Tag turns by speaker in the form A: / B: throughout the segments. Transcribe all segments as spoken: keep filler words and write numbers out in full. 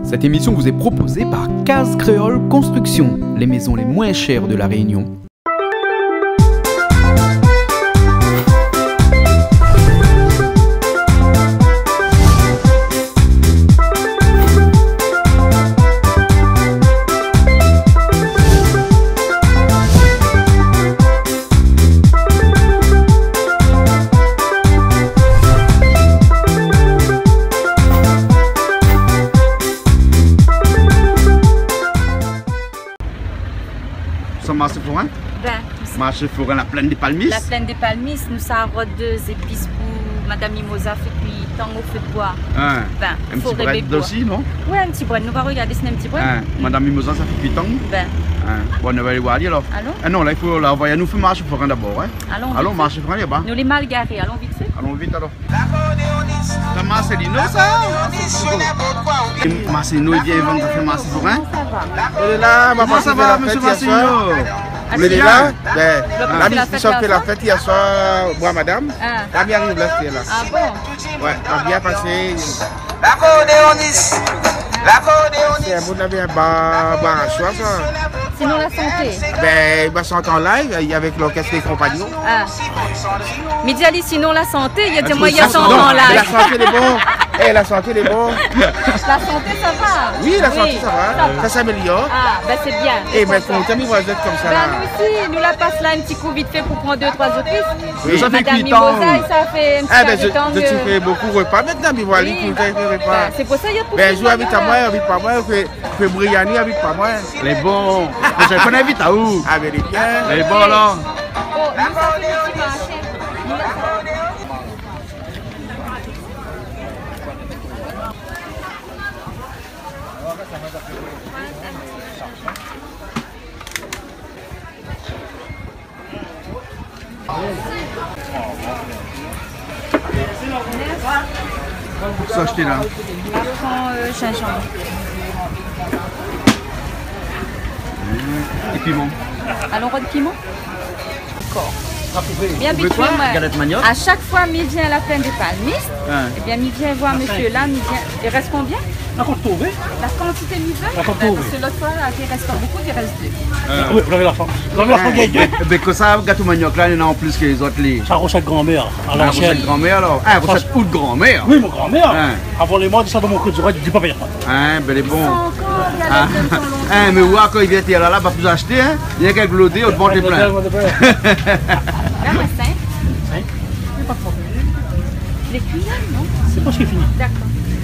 A: Cette émission vous est proposée par Case Créole Construction, les maisons les moins chères de la Réunion.
B: Marché forain?
C: Ben,
B: Marché forain, la plaine des Palmistes?
C: La plaine des Palmistes, nous avons deux épices pour Madame Mimosa et puis tant au feu de bois.
B: Ah,
C: ben,
B: un petit bread aussi, non?
C: Oui, un petit bread. Nous allons regarder si c'est un petit bread.
B: Ah, Madame Mimosa, ça fait huit ans?
C: Ben.
B: Ah, bon, on va aller voir alors.
C: Allons?
B: Ah non, là, il faut l'envoyer. Nous faisons marché forain d'abord. Hein?
C: Allons.
B: Allons, marché forain là-bas.
C: Nous les mal garés, allons vite fait.
B: Allons vite alors. C'est Marcelino, ça? Marcelino, il vient vendre ça fait marché forain?
C: Ça va.
D: Elle est là, ma
B: Ça va, monsieur Marcelino?
D: Mais elle est là, ben,
C: Ah,
D: la
C: la
D: mise
C: fête
D: fait la fête hier soir, moi madame,
C: Ah.
D: la bien arrive là, c'était là.
C: Ah bon?
D: Ouais, elle a bien passé.
E: L'accordéoniste, l'accordéoniste.
D: C'est un bout de un bar, bar à choix, ça.
C: Sinon la santé.
D: Ben, il va chanter en live avec l'orchestre des compagnons.
C: Ah. Mais dis Ali, sinon la santé, il y a des
B: Ah,
C: moyens
B: ça,
C: sans
B: non,
C: en
D: La
C: live.
D: santé est bon. Eh, la santé est bon.
C: La santé, ça va?
D: Oui, la santé, ça va.
C: va.
D: Ça s'améliore.
C: Ah, ben c'est bien.
D: Et mais quand t'as mis vous êtes comme ça
C: Ben
D: là.
C: nous aussi, nous la passe là un petit coup vite fait pour prendre deux, trois autres pistes.
B: Oui, ça fait
C: Madame
B: huit ans.
C: Mimosa, ça fait un petit
D: Ah ben, je,
C: quart de temps
D: je
C: que-
D: te fais beaucoup de repas maintenant, mais voilà,
C: Oui,
D: il faut faire des repas.
C: ben, c'est pour ça qu'il y a beaucoup
D: Ben,
C: de
D: je habite à
C: moyens,
D: moi,
C: là.
D: habite pas moi, fait, fait Briani, habite pas moi.
B: Les bons. Je connais vite à où?
D: Ah ben, il est bien.
B: Les bons là.
C: Oh, nous, ça fait le petit marché. Nous, là, ça-
B: Ça acheter là.
C: Marchand euh, gingembre.
B: Et piment.
C: Allons, roi de piment. Bien
B: Vous voulez quoi?
C: habitué, moi.
B: Galette manioc?
C: À chaque fois, mi vient à la plaine des Palmistes.
B: Ah.
C: Eh bien, mi vient voir monsieur là, mi vient. Il reste combien?
F: La contourée.
C: La quantité mi veut?
F: La contourée.
C: Parce que l'autre fois, là, il reste pas beaucoup, il reste deux.
B: Ah.
F: Oui, vous avez la chance. Vous avez la chance gagner.
B: Mais, mais que ça, gâteau manioc là, il y en a en plus que les autres. Les...
F: Ça recette grand-mère. À
B: Ah,
F: l'ancienne.
B: recette grand-mère alors. Ah, recette ou de grand-mère?
F: Oui, mon grand-mère.
B: Hein.
F: Avant les mois, dit ça dans mon code du roi, il dit pas payer.
B: Hein, ben les bons.
C: Encore, il y a
B: Ah,
C: la plaine sur
B: hein, mais ouais, quand il vient là, là, va plus acheter, hein. Il y a quelques blodés, on te vend les pleins.
C: Là, c'est cinq. Les cuillères, non?
F: C'est pas ce qui est fini.
C: D'accord.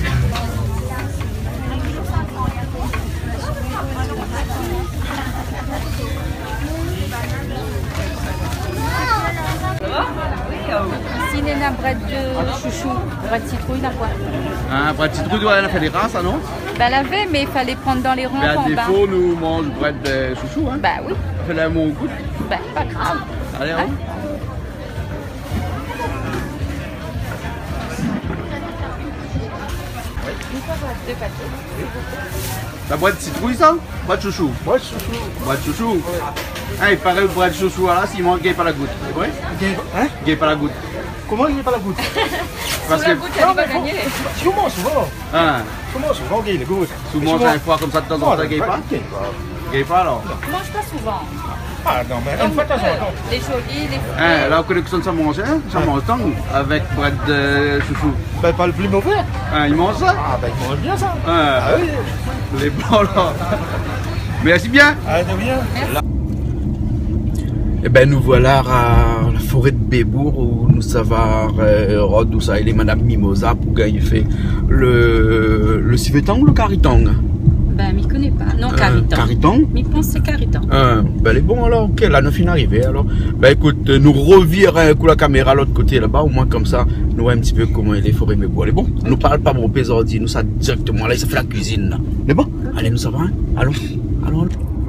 C: Ici, il y a un bread de chouchou, bread de citrouille, là quoi.
B: Hein, pour la petite rue, elle a fait des races, ça, non?
C: Ben, elle avait, mais il fallait prendre dans les rangs
B: Mais à
C: en bas.
B: défaut, nous mange bread de chouchou, hein.
C: Ben oui,
B: On fait la mon goût.
C: ben pas grave.
B: Allez,
C: Hein?
B: hein.
C: Deux paquets.
B: La boîte de citrouille, ça? Boîte de chouchou.
D: Ouais, chouchou.
B: Boîte de chouchou. Hein, il paraît le boîte de chouchou, là, s'il mange gay pas la goutte. Oui?
D: Hein?
B: Gay pas la goutte.
D: Comment il n'est pas la goutte?
B: Parce
C: Sous la
B: que,
C: goutte, elle va gagner.
D: Souvent, souvent.
B: hein,
D: Souvent, souvent, il est goutte.
B: souvent, ça, une fois comme ça de temps en temps, gay pas? Gay pas, alors?
C: Je mange pas souvent.
D: Ah non, mais une fois de temps en temps.
C: Les jolis, les fruits.
B: Hein, là, on connaît que ça ne mange, hein? Ça mange tant, avec bread de chouchou.
D: Ben, pas le plus mauvais.
B: Hein, il mange ça?
D: Ah ben, il mange bien ça.
B: Hein,
D: Ah oui.
B: les bons, là. Merci bien.
D: Ah, de bien.
A: Eh ben nous voilà à la forêt de Bébour où nous savons euh, Rod où ça il est Madame Mimosa pour gagner fait le le civetang ou le caritang?
C: Ben, m'y connais pas. Non,
A: Euh,
C: caritan.
A: Caritang?
C: M'y pense c'est caritan.
A: Euh, ben les bons alors, ok, là nous finissons arrivé alors. Ben écoute, euh, nous revirons un coup la caméra à l'autre côté là-bas, au moins comme ça, nous voyons un petit peu comment il est forêt mais bon, les bons. Nous parle pas mon pésordi, nous ça directement là, ça fait la cuisine là. Les bons, allez nous ça va, hein? Allons, allons, allons.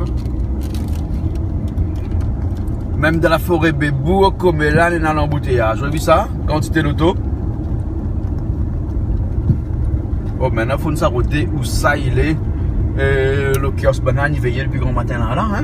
A: Même dans la forêt Bébour, comme là, on est dans l'embouteillage. Vous avez vu ça? Quantité d'auto. Bon, maintenant, il faut nous s'arrêter où ça il est. Euh, le kiosque banane, il veillait le plus grand matin là, là, hein?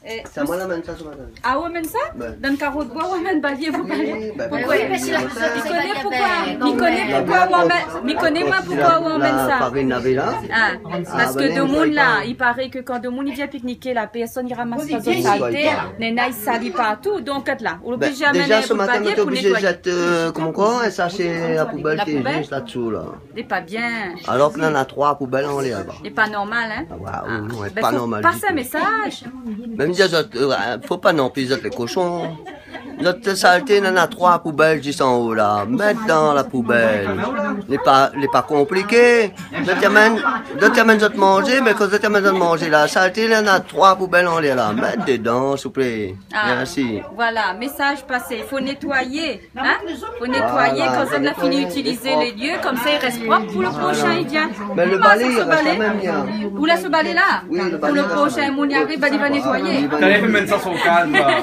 G: C'est moi la même ça ce matin.
C: Ah ouais, même ça? Dans le carreau de bois, ouais, même balier, vous parlez. Pourquoi? Il connaît pourquoi? Il connaît pourquoi on met. Il connaît moi pourquoi on met ça. Ah, parce que de monde là, il paraît que quand de monde il vient pique-niquer, la personne il ramasse pas de saleté, les nains salit partout, donc là, on l'oblige à
G: déjà ce matin, on est obligé de
C: nettoyer.
G: jeter comment quoi, un sachet à poubelle qui est juste là-dessous là.
C: C'est pas bien.
G: Alors que là on a trois poubelles en l'air là-bas.
C: C'est pas normal, hein?
G: Ah ouais, non, c'est
C: Ben,
G: pas
C: faut
G: normal.
C: passer un message.
G: Même dire, euh, faut pas non plus les cochons. Notre saleté, on en a trois poubelles juste en haut là. Mettre dans la poubelle. Les pas, les pas compliqué. D'autres amènent, d'autres amènent de manger, mais quand d'autres amènent de manger la saleté, on a trois poubelles en l'air là. Mettre dedans, s'il vous plaît.
C: Ah,
G: Merci.
C: voilà, message passé. Il faut nettoyer. Hein? faut nettoyer
G: Voilà,
C: quand on a fini
G: nettoyer,
C: d'utiliser
G: c'est
C: les lieux. Comme ça, il reste propre pour le prochain, il vient.
G: Mais le
C: Passe
G: balai,
C: ce
G: il reste
C: balai.
G: quand même bien.
C: Où là, ce balai là?
G: Oui, le
C: Pour
G: balai
C: le
G: reste
C: prochain,
G: quand même.
C: mon y arrive, il va nettoyer.
B: T'allais fait mettre ça sur le calme, là.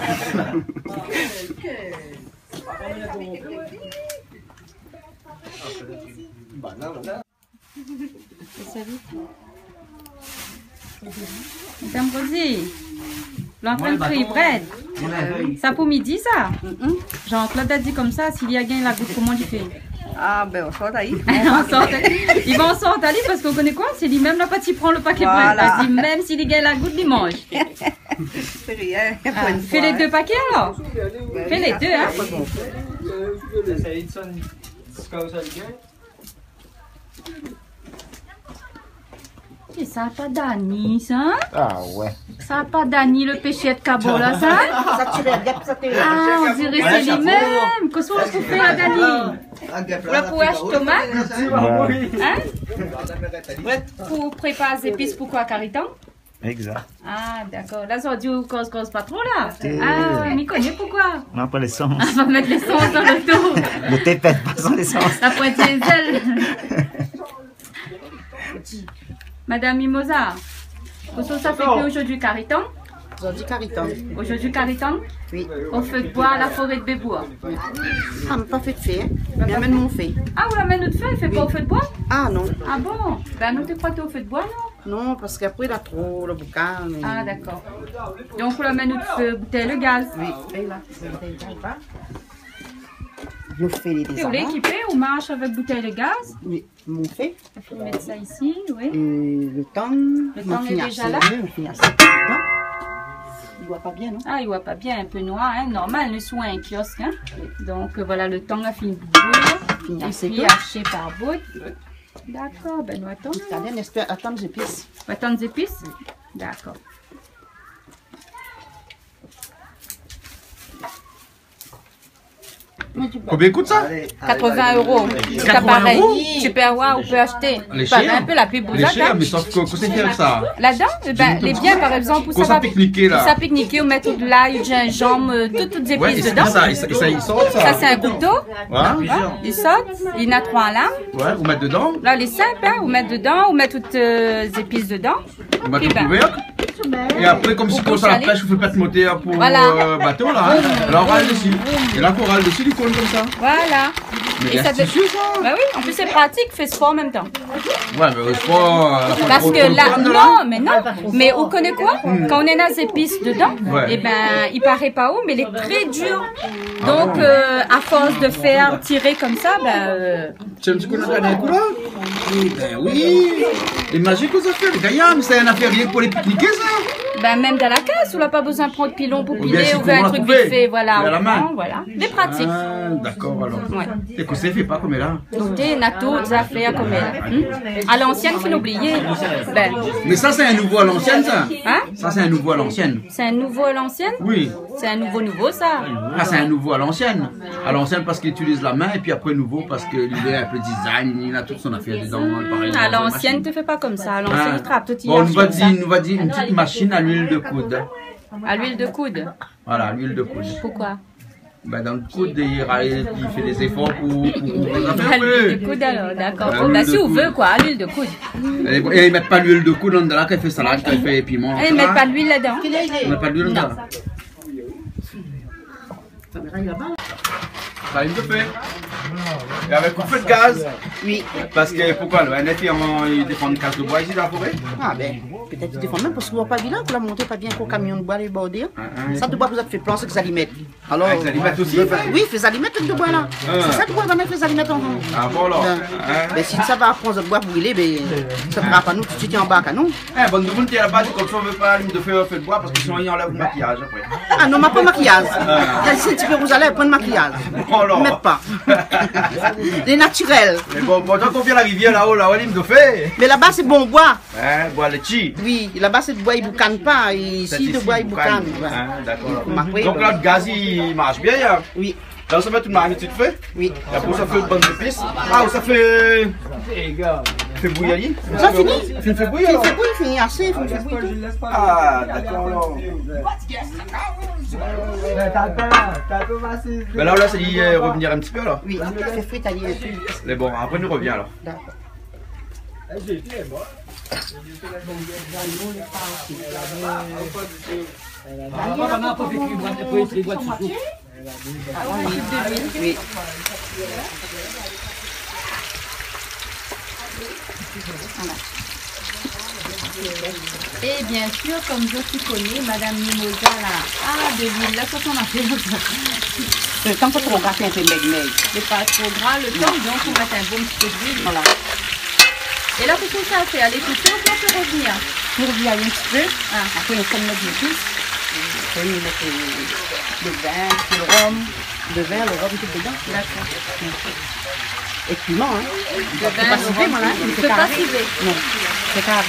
C: Madame Rosie, l'entraîne de bread. Ça pour midi, ça? Jean-Claude a dit comme ça, s'il y a gagné la goutte, comment il fait?
H: Ah ben on sort d'ailleurs.
C: On sort d'aller. Il va en sortir d'aller parce qu'on connaît quoi? C'est lui-même là, pas il prend le paquet
H: Voilà.
C: bread. Il dit même s'il gagne la goutte, il mange.
H: C'est rien.
C: Ah, fais les deux paquets alors. Fais les deux, hein. Et ça n'a pas d'Annie, ça?
D: Ah ouais.
C: Ça n'a pas d'Annie, le péché de cabot, là, ça?
H: Ça tire bien, ça tire.
C: Ah, on dirait que c'est lui-même. Qu'est-ce qu'on se fait à Dani? Pour la poêche tomate? Hein? Pour préparer les épices, pourquoi, Caritan?
D: Exact.
C: Ah, d'accord. Là, ça dit cause cause pas trop, là. Ah, oui, mais connaît pourquoi?
D: On n'a pas l'essence.
C: On va mettre l'essence dans le dos.
D: Ne t'épète pas sans l'essence.
C: La pointe des ailes. Madame Mimosa, qu'est-ce que ça fait que aujourd'hui, Caritan?
H: Aujourd'hui, Cariton.
C: Aujourd'hui, Caritan?
H: Oui.
C: Au feu de bois à la forêt de Bébois.
H: Ah, mais pas fait de fait. Hein. Mais amène mon fait.
C: Ah, vous l'amenez de feu, il fait pas au feu de bois?
H: Ah non.
C: Ah bon? Ben, nous, tu crois que t'es au feu de bois, non?
H: Non, parce qu'après, il a trop le boucan. Mais...
C: Ah, d'accord. Donc, vous l'amenez de feu, bouteille de gaz?
H: Oui. Et là, c'est une bouteille de gaz, là. Je fais les
C: Et vous
H: désordres.
C: l'équipez ou marche avec bouteille de gaz?
H: Oui, mon fait.
C: Il faut mettre ça ici, oui.
H: Et le temps.
C: Le temps est déjà là?
H: Oui, on finit assez. Il voit pas bien, non?
C: Ah, il voit pas bien, un peu noir, hein? Normal, nous sommes un kiosque, hein? Donc, euh, voilà, le temps a fini de bouillir.
H: Fini
C: Et
H: assez
C: puis,
H: tôt.
C: haché par bout. D'accord, ben nous attendons.
H: Attendez, on espère attendre les épices.
C: On va attendre les épices? D'accord.
B: Combien coûte ça?
C: quatre-vingts euros. C'est pareil. Tu peux avoir ou peux acheter.
B: Les
C: Bah,
B: chers.
C: un peu la pub
B: Les chers, mais sauf que qu'est-ce que c'est avec ça?
C: Là-dedans, eh ben, les biens, par exemple, pour
B: Quand ça
C: va
B: pique-niquer, là.
C: Pour ça pique-niquer, on met tout de l'ail, du gingembre, euh, tout- toutes les
B: Ouais,
C: épices
B: et
C: dedans.
B: ça, et ça, et ça, il sort ça.
C: Ça, c'est un couteau.
B: Ouais,
C: Il saute. Il y en a trois là.
B: ouais, vous mettez dedans,
C: Là, les simples, hein. On met dedans, on met toutes euh, les épices dedans.
B: vous mettez
C: Puis,
B: le
C: ben,
B: couvercle. Et après, comme si
C: Pour
B: comme ça la
C: chaler.
B: pêche, vous faites moteur pour
C: Voilà.
B: euh, bateau là. Hein. Alors, on râle dessus. Et là, qu'on râle de silicone comme ça.
C: Voilà.
B: Mais
C: Et ça fait-
B: astucieux ça.
C: Bah oui, en plus c'est pratique, fait sport en même temps.
B: Ouais, mais c'est pas. euh,
C: Parce
B: trop-
C: que
B: trop
C: là,
B: de là.
C: non, mais non. Mais on connaît quoi? Quand on est dans les épices dedans,
B: Ouais.
C: et ben, il paraît pas haut, mais il est très dur. Donc, euh, à force de faire tirer comme ça, ben, euh,
B: Tu aimes ce qu'on a dernier coup là? Eh ben oui. Imagine que ça fait, les gars, mais c'est un affaire rien pour les pique-niquer ça.
C: ben, même dans la caisse, on n'a pas besoin de prendre pilon pour
B: Ou bien
C: piler
B: si
C: ou faire
B: on
C: un
B: l'a
C: truc
B: trouvé,
C: vite fait, voilà.
B: mais à la
C: on
B: main.
C: prend, voilà. Les pratiques.
B: Ah, d'accord alors.
C: Ouais.
B: Et que ça fait pas comme là.
C: Donc, on a toutes affaires comme elle. Hmm? À l'ancienne, faut l'oublier. Ben,
B: Mais ça, c'est un nouveau à l'ancienne ça.
C: hein?
B: Ça, c'est un nouveau à l'ancienne.
C: C'est un nouveau à l'ancienne?
B: Oui.
C: C'est un nouveau nouveau, ça?
B: Ah, c'est un nouveau à l'ancienne. À l'ancienne parce qu'il utilise la main et puis après nouveau parce que lui est un peu design, il a toute son affaire dedans. Pareil,
C: À
B: dans la
C: l'ancienne,
B: machine.
C: tu fais pas comme ça. À l'ancienne,
B: Ah.
C: il trappe tout il
B: Bon, on nous va
C: comme ça.
B: dire, nous va dire une petite machine à l'huile de coude.
C: À l'huile de coude.
B: Voilà, l'huile de coude.
C: Pourquoi?
B: Ben, dans le coude, il, râle- il fait des efforts pour, pour, pour les
C: À
B: affaires.
C: l'huile
B: Oui.
C: de coude alors, d'accord.
B: À
C: Bon,
B: l'huile
C: bah,
B: de
C: si on
B: coude.
C: veut quoi, à l'huile de coude.
B: Et, et ils mettent pas l'huile de coude dans là qu'elle fait salade, qu'elle fait piment.
C: Et ils mettent pas l'huile là-dedans.
B: Ils mettent pas d'huile dedans. Ça, il me fait. Et avec un feu de gaz.
H: Oui.
B: Parce que pourquoi le N F, il défend une casse de bois ici dans la forêt.
H: Ah ben. peut-être des fois même parce qu'on voit pas bien, qu'on l'a monté pas bien qu'au camion de bois les border. Ça de bois vous avez fait plan, c'est que ça y met. Alors,
B: Ah, les aliments aussi.
H: oui, fais aliments de bois là. C'est ça de bois, on a fait les aliments en haut.
B: Ah bon alors.
H: Mais si ça va prendre le bois brûler, ben, ça ne fera pas nous, tu tiens en bas à nous.
B: Eh, bonne nouvelle, t'es là-bas, comme ça on veut pas de faire feu de bois parce que sinon il enlève le maquillage après.
H: Ah non, mais pas maquillage. Si tu veux vous allez prendre maquillage.
B: Oh là.
H: Ne pas. Les naturels.
B: Mais bon, bon, quand on vient à la rivière là-haut, là, on aime de faire.
H: Mais là-bas c'est bon bois.
B: Hein, bois le chi.
H: Oui, là-bas c'est de bois, il ne boucane pas. Ici, de bois, il boucane.
B: Hein, d'accord.
H: Oui,
B: Donc là, le gaz il marche bien. Hein.
H: Oui.
B: Là, ça fait toute ma tu te fais.
H: Oui.
B: Et après, ça fait une bonne épice. Ah, ça fait. Fait bouillir ali.
H: Ça finit.
B: Tu fait bouillir
H: Il
B: alors.
H: fait bouillir, il finit assez, il fait bouillir tout.
B: Ah, d'accord alors. Mais là, là, ça dit euh, revenir un petit peu alors.
H: Oui, il fait fouet, t'as dit un peu.
B: Mais bon, après, nous revient alors.
H: D'accord. Oui.
C: Voilà. Et bien sûr, comme je suis connais, Madame Mimosa là, ah de l'huile, là, ça qu'on a fait.
H: Le temps pas trop gras, c'est un peu meg-meg.
C: C'est pas trop gras le temps, donc on va mettre un bon petit peu d'huile.
H: Voilà.
C: Et là, qu'est-ce que ça fait? Aller tout seul, on peut revenir.
H: Pour revenir un petit peu.
C: Ah.
H: Après, on fait notre épice. Après, on met le vin, le rhum. Le vin, le rhum, tout dedans.
C: D'accord.
H: Et piment, hein.
C: Le
H: C'est pas ciblé, moi, hein.
C: C'est pas ciblé.
H: Non, c'est carré.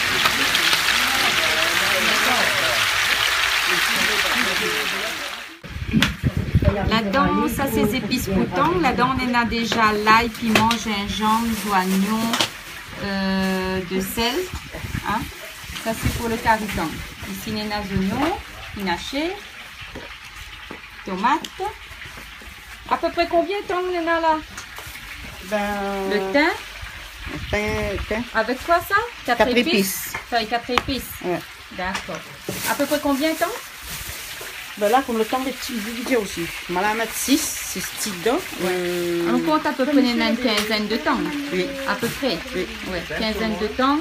C: Là-dedans, ça c'est les épices potents. Là-dedans, on en a déjà l'ail, piment, gingembre, oignon, euh, de sel. Hein? Ça c'est pour le caritan. Ici, on a des oignons, pinachés, tomates. À peu près combien de temps on en a là?
H: Ben,
C: Le thym.
H: le thym, le thym.
C: Avec quoi ça? Quatre,
H: Quatre
C: épices.
H: épices.
C: Ça avec quatre épices.
H: Ouais.
C: D'accord. À peu près combien de temps?
H: Ben là, comme le temps des petits budgets aussi. On va la mettre six, six petits dedans. Euh,
C: On compte à peu près une quinzaine de temps.
H: Oui.
C: À peu près.
H: Oui.
C: Ouais, quinzaine de temps.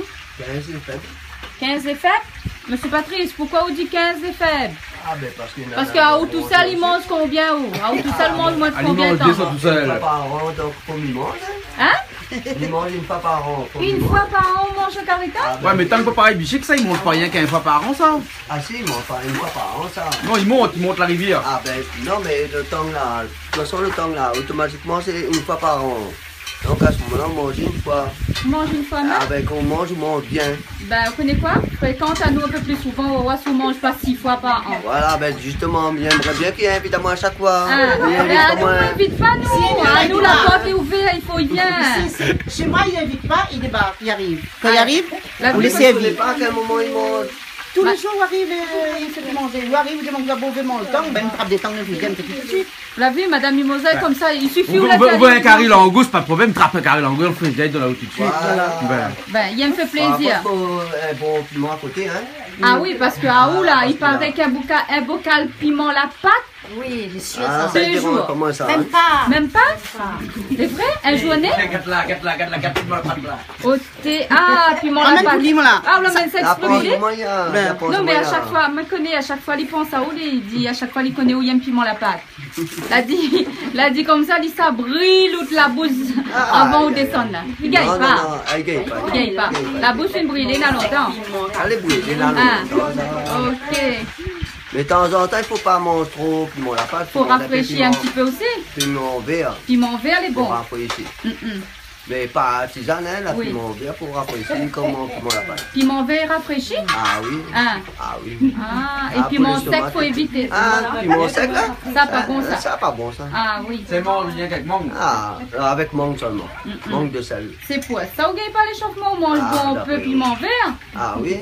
C: quinze est faible. Monsieur Patrice, pourquoi on dit quinze est faible?
G: Ah, ben parce qu'il y en a.
C: Parce qu'à haut tout seul, il mange combien haut? À haut tout seul, il mange moins de combien de temps?
B: tout seul.
G: Une fois par an, donc faut m'y manger.
C: Hein?
G: Il mange une fois par an. faut m'y
C: Une
G: manger.
C: fois par an, on mange un caritan?
B: Ouais, mais tant que pareil, biché que ça, il monte pas rien qu'une fois par an, ça.
G: Ah si, il mange pas une fois par an, ça.
B: Non, il monte, il monte la rivière.
G: Ah ben non, mais le temps là, de toute façon le temps là, automatiquement c'est une fois par an. Donc à ce moment-là, on mange une fois.
C: On mange une fois même?
G: Ah ben quand on mange, on mange bien.
C: Ben, vous connaissez quoi? Fréquente à nous un peu plus souvent, on va voir si on mange pas six fois par an.
G: Voilà, ben justement, j'aimerais bien qu'il invite à moi à chaque fois.
C: Ah,
G: Il invite
C: ben,
G: à
C: nous,
G: moi.
C: on n'invite pas nous.
H: Si,
C: À
H: il
C: nous,
H: invite
C: la
H: pas.
C: porte est ouverte, il faut y venir.
H: Si, si. Chez moi, il n'invite pas, il débarque, il arrive. Quand il
C: Ah.
H: arrive,
C: La
H: vous
C: vie,
H: laissez
G: Je ne sais
H: servir.
G: pas à quel moment il mange.
H: Tous
C: Bah.
H: les jours, il arrive, euh, il fait manger. Il arrive, il demande à boire vraiment le temps, ben il trappe des temps, il vient tout de suite.
C: Vous l'avez vu, Madame Mimosa, comme ça, il suffit
B: Vous
C: où la
B: voyez un carré langouste, pas de problème, trappe un carré langouste, on fait une de là où tout de suite.
G: Voilà.
B: Ben,
C: Ben, il me fait
G: Par
C: plaisir.
G: contre, faut un bon piment à côté, hein.
C: Ah oui, parce que à où là,
G: parce
C: il
G: que là-
C: paraît qu'un bocal, un bocal piment la pâte,
H: Oui, les cieux,
G: Ah,
H: ça.
G: ça
C: Tous les
G: dérange
C: jours.
G: pas moi ça.
H: Même
G: hein.
H: pas.
C: même pas? C'est vrai? Un journée?
B: Gâte là, gâte là, gâte là, gâte là, gâte là.
C: Au thé. Ah, piment
H: Ah,
C: la
H: même
C: pâte.
H: pour lime là.
C: Ah, on l'a même
G: La pense
C: s'exprimer.
G: au moyen.
H: Ben,
G: la pense
C: Non,
G: au
C: mais à
G: moyen.
C: chaque fois, me connaît, à chaque fois, il pense à où, il dit, à chaque fois, il connaît où il y a un piment la pâte. L'a dit, l'a dit comme ça, il dit ça brille ou la bouche
G: Ah,
C: avant
G: aïe,
C: de
G: aïe,
C: descendre là. Il
G: Non,
C: gagne
G: non,
C: pas.
G: non, elle gagne pas.
C: Il gagne pas. La bouche est brûlée là longtemps.
G: Allez, bouger là,
C: Ah,
G: longtemps.
C: ok.
G: Mais de temps en temps, il ne faut pas manger trop piment la pâte.
C: Faut rafraîchir un petit peu aussi.
G: Piment vert
C: Piment vert, les
G: pour
C: bons.
G: rafraîchir.
C: Mm, mm.
G: Mais pas artisanal, la
C: Oui.
G: piment vert pour rafraîchir comme un piment la pâte.
C: Piment vert rafraîchi.
G: Ah oui.
C: Ah,
G: Ah oui.
C: ah. Et
G: Ah,
C: piment
G: pour les
C: sec,
G: tomates.
C: faut éviter.
G: Ah, piment sec là.
C: Ça, pas bon, ça.
G: Ça, pas bon ça.
C: Ah oui.
B: C'est mort, je viens avec mangue.
G: Ah, avec mangue seulement. Mangue de sel.
C: C'est quoi? Ça, vous gagne pas l'échauffement, on mange
G: Ah,
C: bon un
G: d'accord.
C: peu piment vert.
G: Ah oui.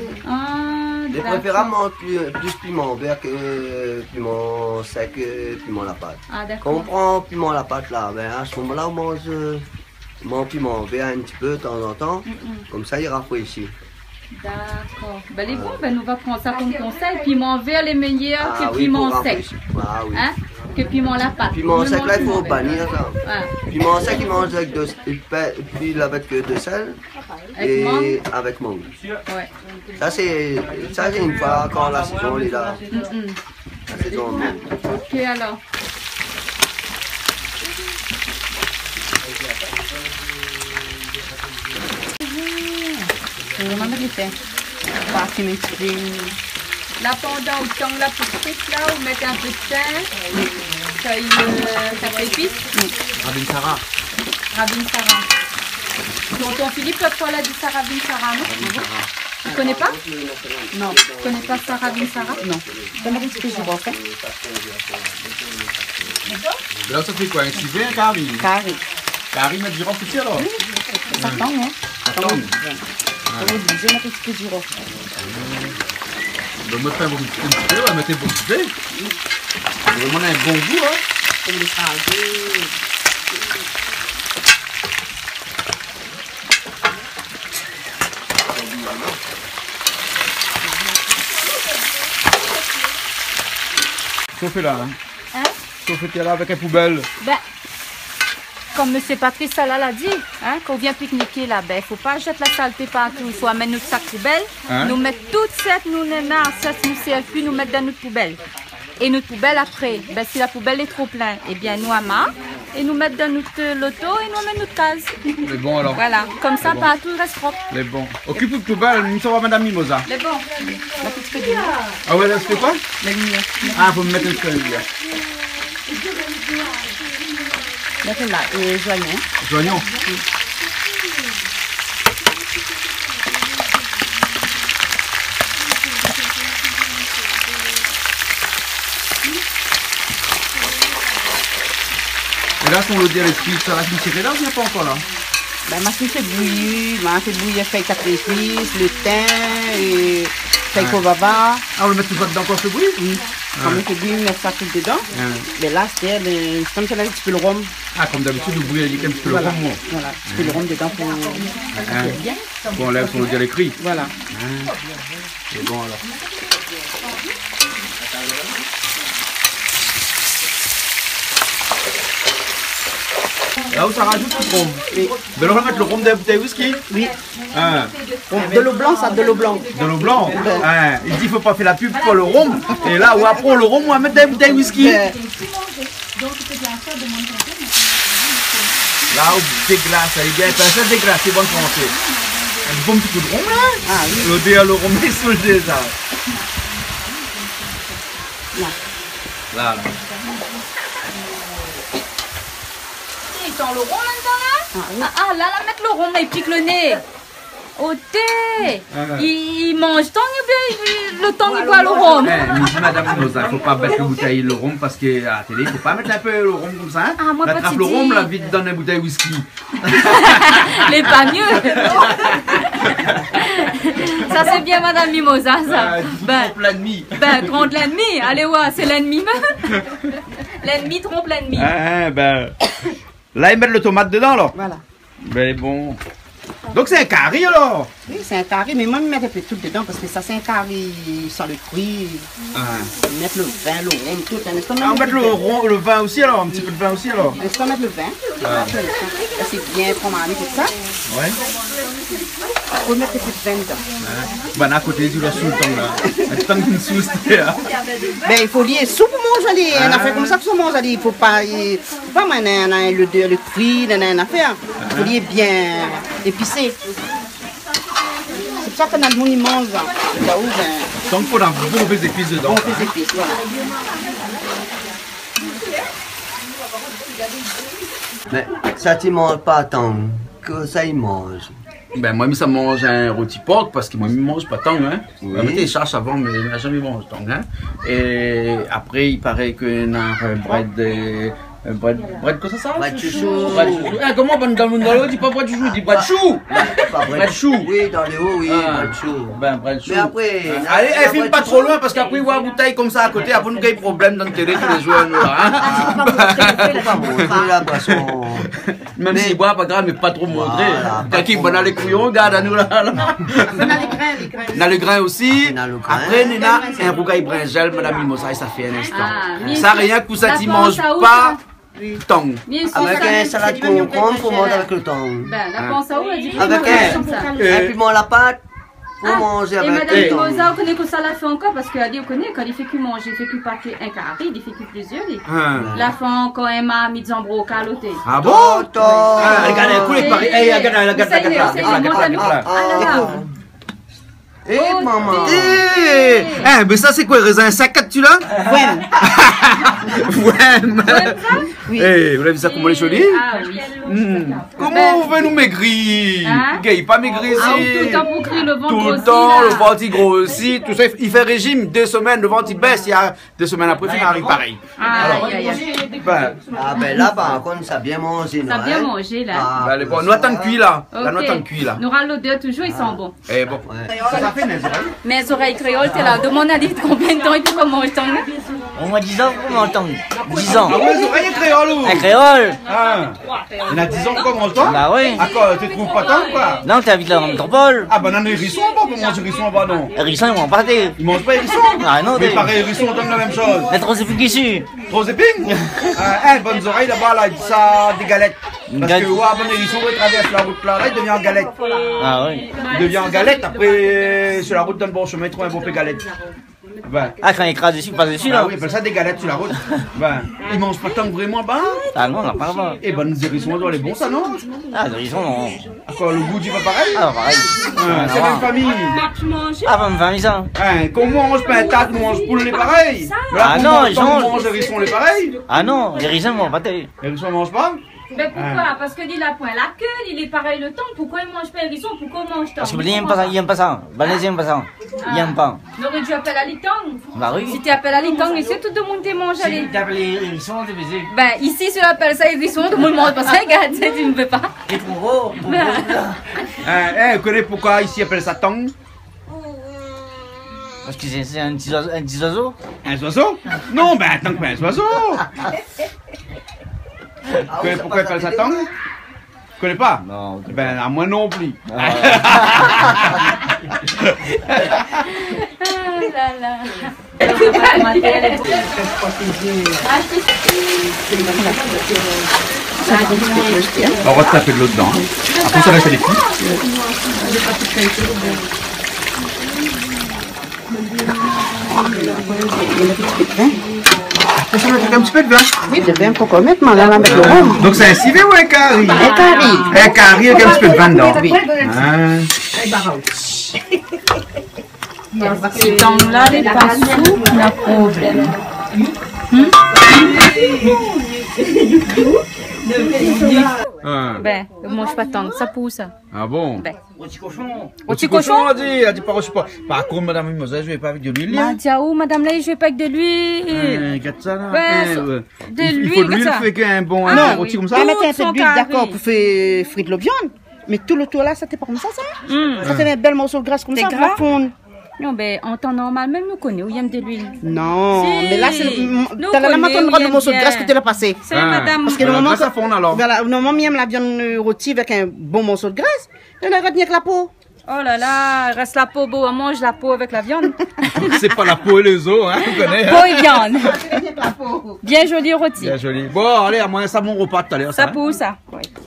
C: Ah,
G: J'ai
C: d'accord.
G: préférablement plus, plus piment vert que piment sec, que piment la pâte.
C: Ah,
G: Quand on
C: d'accord.
G: prend piment la pâte là, ben à ce moment-là on mange euh, mon piment vert un petit peu de temps en temps, comme ça il rafraîchit.
C: D'accord. Ben, les bons, ben, nous va prendre ça comme conseil. Piment vert, les meilleurs
G: Ah
C: que
G: oui,
C: piment
G: pour
C: sec.
G: rafraîchir. Ah oui.
C: Hein? Que piment la pâte.
G: Piment
C: Ne
G: sec là il
C: mange
G: faut
C: piment vert.
G: bannir ça.
C: Ah.
G: Piment sec il mange avec de, il fait- puis avec de sel. et
C: mangue.
G: avec mangue.
C: Ouais.
G: Ça, c'est ça, c'est une fois quand la saison est là.
C: Mm -mm.
G: La saison mangue.
C: Ok, alors. Je vais mettre les pains. Parti mes là, pendant le temps là pour frite, là, vous mettez un peu de thym, ça, euh, ça fait épice.
A: Rabin Sarah.
C: Rabin Sarah. Tonton Philippe, l'autre fois, elle a dit ça, Rabin Sarah, non? Tu connais pas? Non. Tu connais pas ça, Rabin Sarah? Non. Je vais mettre un petit peu de girofle.
A: Là, ça fait quoi? Un civet, un carré?
C: Carré.
A: Carré, mettre du girofle aussi alors?
C: Ça tend, hein?
A: Ça tend.
C: On est obligé de mettre un petit peu de girofle.
A: Donc, moi, je fais un bon petit peu, on va mettre un bon petit peu. Vraiment, on a un bon goût, hein?
H: Comme les chargés.
A: Chauffez là, hein?
C: Hein?
A: Chauffez là avec une poubelle.
C: Ben, comme M. Patrice Salah l'a dit, hein, quand on vient pique-niquer là, ben, il ne faut pas jeter la saleté partout. Il faut amener notre sac poubelle,
A: Hein?
C: nous mettre toute cette nous nena, cette nous C F P, nous mettre dans notre poubelle. Et notre poubelle après, ben, si la poubelle est trop pleine, eh bien nous amarrons et nous mettre dans notre loto et nous mettre notre case.
A: Mais bon alors.
C: Voilà, comme ça
A: bon.
C: partout il reste propre.
A: Mais bon. Occupe de poubelle, nous sommes à Madame Mimosa.
C: Mais bon, la petite peu de
A: Ah ouais, là, c'est quoi?
C: la lumière.
A: Ah, faut me mettre une feuille là.
H: Mettez là, et joignons.
A: Joignons. Et là, si on le dit à l'esprit, ça va se tirer là ou bien pas encore là?
H: Ben, ma fille fait bouillir, ma fait bouillir feuille quatre épices, le thym et feuille
A: Ouais.
H: covava.
A: Ah, on le met tout ça dedans pour se bouillir?
H: Oui. Quand on fait bouillir, on met ça tout dedans.
A: Ouais.
H: Mais là, c'est ben, comme si on avait un petit peu le rhum.
A: Ah, comme d'habitude, vous bouillez avec un petit peu
H: Voilà.
A: le rhum, moi.
H: Voilà, un petit peu le rhum dedans pour.
A: Hein? Bon, on lève, on le dit à l'écrit.
H: Voilà.
A: C'est bon alors. Là où ça rajoute le rhum.
H: Oui.
A: Ben là, on va mettre le rhum de la bouteille whisky.
H: Oui.
A: Hein.
H: De l'eau blanche, ça, de l'eau blanche.
A: De l'eau blanche. Hein. Il dit qu'il ne faut pas faire la pub pour le rhum. Et là où après le rhum, on va mettre des bouteilles whisky.
H: Ben,
A: Là où déglace, ça est bien. Ça déglace, c'est bon français. Un bon petit coup de rhum là.
H: ah oui.
A: Le dé à le rhum est sous le déjà.
H: Là.
A: Là, là.
C: Ils sont le rond là-dedans là?
H: Ah oui.
C: Ah, ah, là, là, mettre le rond, là, il pique le nez. Au thé.
A: Ah.
C: Il, il mange tant qu'il il- le temps qu'il boit le rhum.
A: Eh, nous dit Madame Mimosa, il ne faut pas mettre le bouteille le rhum parce que à la télé, il ne faut pas mettre un peu le rhum comme ça. Hein.
C: Ah, moi,
A: la
C: pas
A: trappe
C: de
A: le
C: titi.
A: rhum, la vite dans une bouteille whisky.
C: Les pas mieux. Ça c'est bien Madame Mimosa ça.
A: Ah,
C: Ben,
A: trompe l'ennemi.
C: ben trompe l'ennemi. Allez ouais, c'est l'ennemi. L'ennemi trompe l'ennemi.
A: Ah, ben. Là, ils mettent le tomate dedans, là.
H: Voilà.
A: Ben bon. Donc, c'est un carré, alors.
H: Oui, c'est un carré, mais moi, je mets un peu tout dedans parce que ça, c'est un carré sans le fruit.
A: Ah.
H: Mettre le vin, le rhum, tout. Un instant,
A: Ah, on va mettre le, rhum- le vin aussi, alors. Un petit peu de vin aussi, alors.
H: Un instant, mettre le vin. Là, c'est bien formaté tout ça.
A: Ouais.
H: Il faut mettre un peu de vin dedans.
A: Ben, à côté, tu l'as sous le temps, là. Le temps d'une sauce, là.
H: Ben, il faut lier soupe pour manger, une affaire comme ça, pour manger. Il ne faut pas, il faut pas mettre un- un- le, le fruit, une une affaire. Il faut lier bien épicé. C'est pour ça que dans le monde, il mange. Là où, ben,
A: Donc, il faut un bon épices dedans.
H: on fait des épices, voilà.
G: Mais ça, tu manges pas tant que ça, il mange.
A: Ben, moi, ça mange un rôti porc parce que moi, il mange pas tant, hein.
G: Oui.
A: On mettait les cherche avant, mais il n'a jamais mangé tant, hein. Et après, il paraît qu'il y a un bread de. Un bread. Bread, quoi ça ça?
G: Bread chouchou.
A: Bread chouchou. Eh, comment, ben, dans le monde, on dit pas bread chouchou, on dit bread chou!
G: Pas
A: Bread chou!
G: Oui, dans les hauts, oui,
A: Ah.
G: bread chou.
A: Ben, bread chou.
G: Mais après.
A: Ah. Allez, eh, filme pas trop loin parce qu'après, il voit la bouteille comme ça à côté, après, nous, il y a des problèmes dans le télé tous les jours, nous, là, hein.
G: Pas montrer la boisson.
A: Même
G: Mais-
A: s'il boit, pas grave, mais pas trop montrer.
G: Voilà,
A: T'as qui, ben, dans les couillons, regarde, à nous, là, là.
H: On a les grains, les grains.
A: On a le grain aussi.
G: On a le grain.
A: Après, on a un rougail bringel, Madame Mimosa, et ça fait un instant.
C: Ah, mais
A: ça,
C: c'est-
A: rien que pour ça,
C: la
A: tu
C: pense
A: manges
C: à où,
A: pas. Tong.
C: Bien sûr,
G: Avec
C: ça-
G: un salade concombre pour manger avec le thon.
C: Ben, la pense à où, elle dit que
G: Avec
C: c'est comme ça.
G: un, un piment à la pâte pour manger
C: Et
G: avec
C: Madame
G: le thon.
C: Moza, on connaît que ça la fait encore parce qu'elle dit, on connaît, quand il fait que manger, il fait que pas que un carré, il fait que plusieurs. il-
A: Ah.
C: La fait encore un ma mis en broc à l'hôtel.
A: Ah bon?
G: Toto.
A: Ah, regarde, écoute, il paraît. Eh, regarde, regarde,
C: Ça y est,
A: regarde,
C: ça y est,
A: regarde,
C: monte à
A: regarde,
C: nous.
A: regarde.
C: Ah là là.
G: Eh,
C: Oh,
G: maman.
A: Eh, eh, mais ça c'est quoi, raisin sec tu là?
H: Ouais.
A: Ouais,
H: Oui.
A: eh, vous avez vu ça comment les jolis?
C: Ah oui.
A: Hmm. Comment on veut nous maigrir?
C: Hein?
A: Gay, pas maigrir
C: Ah, tout le
A: ici.
C: temps pour crier le ventre
A: Tout le
C: aussi,
A: temps,
C: là.
A: le ventre il grossit, tout ça. Il fait régime, deux semaines, le ventre il baisse, il y a deux semaines après, il arrive pareil.
C: Aïe, aïe, aïe.
A: Ben,
G: Ah ben là par contre ça a bien mangé.
C: Ça a
G: non,
C: bien
G: hein?
C: mangé, là.
G: Ah,
A: ben, les bons, nous attendons cuit là. La nous
C: Ok.
A: attendons cuit là.
C: Nous aurons l'odeur toujours, ils sont bons.
A: Eh bon. Ça, ça fait mes oreilles.
C: Mes oreilles créoles, t'es là. Demande à dire combien de temps il faut qu'on mange ton nez.
I: Au moins dix ans, comment on tombe dix ans.
A: Ah ouais, les oreilles créoles ou?
I: Un créole.
A: Ah. Il y en a dix ans comment le temps?
I: Bah oui.
A: Ah quoi, tu trouves pas tant quoi?
I: Non, tu habites la métropole.
A: Ah bah non, les hérissons en bas, pour manger hérissons en bas non.
I: Les hérissons, ils vont partir.
A: Ils mangent pas hérissons?
I: Ah non,
A: Mais
I: des-
A: pareil, hérissons on donne la même chose.
I: Les trop épines issus.
A: Trop épines? Ah, hein, bonnes oreilles là-bas, là, il dit ça des galettes. Parce
I: galette.
A: que, ouais, bon hérisson, il traverse la route là, là, il devient en galette.
I: Ah oui.
A: Il devient en galette, après, sur la route d'un bon chemin, il trouve un beau peu galette. Ben,
I: Ah, quand il écrase dessus, pas dessus
A: ah
I: là.
A: oui, il appelle ça des galettes sur la route. Ben, ils mangent pas tant que vraiment, ben.
I: Ah non, on en parle pas.
A: Eh ben, nous hérissons, on doit les bons, ça non?
I: Ah, les hérissons, non.
A: Ah quoi, le goût, tu vas pareil?
I: Ah, pareil.
A: Ah, c'est la même famille.
C: Tu manges?
I: Ah, pas me famille ça.
A: Hein, qu'on mange pas un tac, nous mange poule les pareils. Mais là,
I: Ah
A: qu'on
I: non,
A: mange
I: ils
A: tant,
I: mangent.
A: on mange hérissons les pareils.
I: Ah non, les hérissons, ils vont partir.
A: Hérissons, on mange pas?
C: Mais pourquoi? Parce que il a point la queue, il est pareil le temps. Pourquoi il mange pas hérisson? Pourquoi il mange tant?
I: Parce que les ils aiment pas ça, ils aiment pas ça. Ben, les ils aiment pas ça. Ils aiment pas.
C: On aurait dû appeler à l'itang.
I: Bah oui.
C: Si tu appelles à l'itang, ici tout le monde te mange. Allez.
I: Si t'appelles les hérissons, t'es baisé.
C: Ben, ici, si on appelle ça hérisson, tout le monde mange pas ça. Regarde, tu ne peux pas.
I: T'es trop gros.
C: Ben,
A: Hein, hein, vous connaissez pourquoi ici ils appellent ça tong?
I: Parce que c'est c'est un petit oiseau. Un petit oiseau.
A: Un oiseau? Non, ben tant que pas un oiseau. Vous connaissez pourquoi ils appellent ça tong? Vous connaissez pas?
I: Non.
A: Ben, à moi non plus.
C: ah là là.
A: On va taper de l'eau dedans. Après ça reste des petits. Après ça reste un petit peu de vin.
H: Oui, de vin pour mettre mal avec le rhum.
A: Donc c'est un civet ou un carré?
H: Un carré.
A: Un carré avec un petit peu de vin dedans.
H: Oui.
A: Hein.
C: Ces temps-là, les pas sous, il y a problème.
A: Hein.
C: Ben, ne mange pas tant, ça pousse.
A: Ah bon?
C: Ben.
I: Au petit cochon.
C: Au petit cochon?
A: On a dit, elle a dit pas reçu pas. Par contre, madame Mimosa, je vais pas avec de l'huile.
C: Bah, tiens, où, madame là, je vais pas avec de l'huile.
A: Hein, regarde ça là.
C: Ouais,
A: Hein,
C: ça-
A: ouais.
C: de
A: Il- Il
C: l'huile,
A: faut de l'huile,
C: regarde ça.
A: fait qu'un bon
C: Ah,
A: un
C: oui.
A: rôti comme ça.
H: Elle mettait un peu
C: Son
H: d'huile,
C: carré.
H: d'accord, pour faire frire de la viande. Mais tout le tour là, ça t'est pas comme ça, ça? Ça fait un bel morceau de graisse comme
C: C'est
H: ça, pour la
C: gras?
H: fondre.
C: Non, ben, en temps normal, même nous connaissons, où il y a de l'huile.
H: Non,
C: Si.
H: mais là, c'est.
C: Nous
H: T'as la matin,
C: connaissons,
H: le morceau de
C: bien.
H: graisse que tu l'as passé.
C: C'est
A: Ah.
C: madame.
H: Parce que le
A: La
H: moment
A: graisse, ça
H: que-
A: fond alors.
H: Voilà, au moment où il aime la viande rôtie avec un bon morceau de graisse, elle a retenu avec la peau.
C: Oh là là, reste la peau beau, on mange la peau avec la viande.
A: C'est pas la peau et les os, hein, tu connais.
C: Peau et viande. Bien joli rôti.
A: Bien joli. Bon, allez, à moins ça, mon repas tout à l'heure.
C: Ça
A: hein.
C: pousse, ça.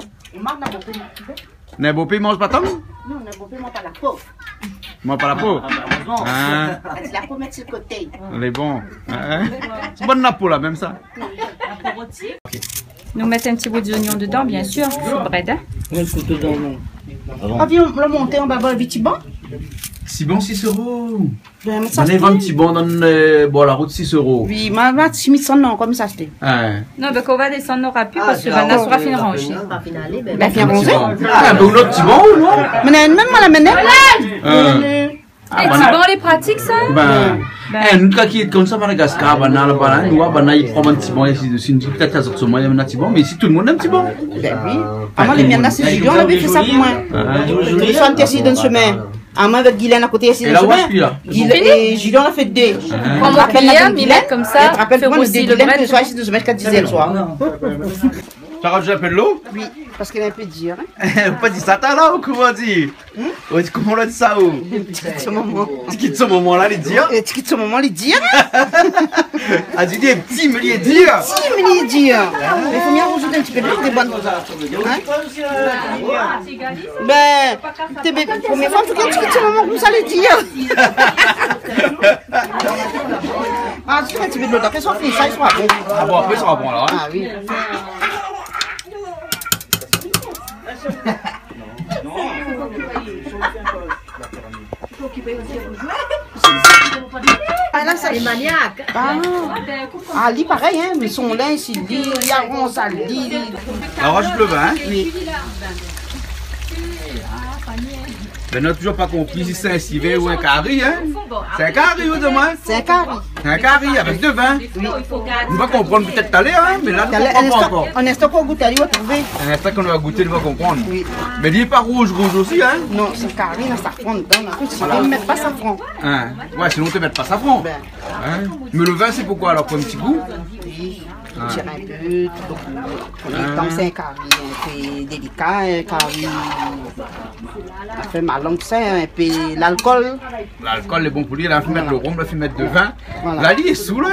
A: Nabopé mange pas tant?
H: Non, on a beau faire pas la peau.
A: Mange pas la peau. Hein,
H: La peau, mettre sur le côté.
A: elle est bon. Hein? C'est bonne la peau là, même ça.
C: Nous mettons un petit bout d'oignon dedans, bien sûr. C'est bread, hein.
H: Ah, viens, on l'a monté, on va voir le petit banc.
A: Si bon, six euros.
H: Ben, ça,
A: On est vingt petits bons dans le- bon, la route, six euros.
H: Oui, ma ma si mis son nom, comme ça, c'était.
A: Hein.
C: Non, ben, qu'on va descendre, n'aura plus
G: Ah,
C: parce que
G: c'est
C: Vanna
G: la
C: sera
G: route,
C: fin
G: la
C: rangée.
G: finale.
H: Ben, viens
A: Petit
H: ronger.
A: bon. Ah, ben, notre petit bon ou non?
H: Mais même à la menette.
A: Hein.
C: Eh, c'est bon, les pratiques, ça?
A: Ben,
C: Ben.
A: eh, nous, quand il est comme ça, Madagascar, Bana, là, Bana, nous, Bana, il prend un petit bon, ici, dessus, peut-être à sortir, moi, il y a un petit bon, mais ici, tout le monde a un petit bon.
H: Ben oui. Ah, moi, les miennes là, c'est Julien, on avait fait ça pour moi. Ils sont assis dans le chemin. Ah, moi, avec Guylaine à côté, assis
A: Et
H: dans le
A: là, où
H: chemin.
A: est-ce qu'il a?
H: Guylaine- Et Julien a fait deux.
C: Prends mon cuillère, m'y mettre comme ça,
H: Tu te rappelles
C: faire
H: moi, le
C: aussi le
H: Guylaine,
C: bread.
H: que je sois assis dans le chemin, qu'elle disait le soir.
A: Tu as rajouté un peu de l'eau?
H: Oui, parce qu'elle est un peu dure. Hein?
A: Faut pas dire ça, t'as là ou comment on dit?
H: Hmm?
A: Ouais, comment on a dit ça ou?
H: Tu quittes ce moment.
A: Tu quittes ce moment-là, les dire?
H: Tu quittes ce moment, les dire?
A: Ah, tu dis des petits, mais les dire?
H: Si, mais les dire. Mais il faut bien rajouter un petit peu de l'eau, des bonnes choses. Hein? Ben, t'es bébé. Première fois, tu quittes ce moment, comme ça, les dire. Ah, tu fais un petit peu de l'eau, après, ça finit, ça, il sera bon.
A: Ah bon, après, ça sera bon, alors. Hein?
H: Ah oui. Ah là, ça est maniaque. Ah, ah lui pareil, hein, mais son linge, il lit, il y a onze à lit.
A: Alors, rajoute le vin. Hein?
H: Oui.
A: Ben, on n'a toujours pas compris si c'est un civet ou un carré, hein? C'est un carré ou demain?
H: C'est un carré.
A: C'est un carré avec deux vins. Oui. On va comprendre peut-être tout à l'heure, hein? Mais là, on ne comprend pas encore.
H: Un instant qu'on goûte, on va trouver.
A: Un instant qu'on va goûter, on va comprendre.
H: Oui.
A: Mais il n'est pas rouge, rouge aussi, hein?
H: Non, c'est carré, là, ça prend dedans. Là. Si on ne met pas safran.
A: Hein? Ouais, sinon on ne te met pas safran.
H: Ben.
A: Hein? Mais le vin, c'est pourquoi alors? Pour un petit goût?
H: Oui. On tire un peu, tout. Comme c'est un carré un peu délicat, un carré. Ça fait ma langue, c'est un peu l'alcool.
A: L'alcool est bon pour lui, là, il faut mettre le rhum, là, il faut mettre de vin.
H: Voilà.
A: Là, il est sous, là.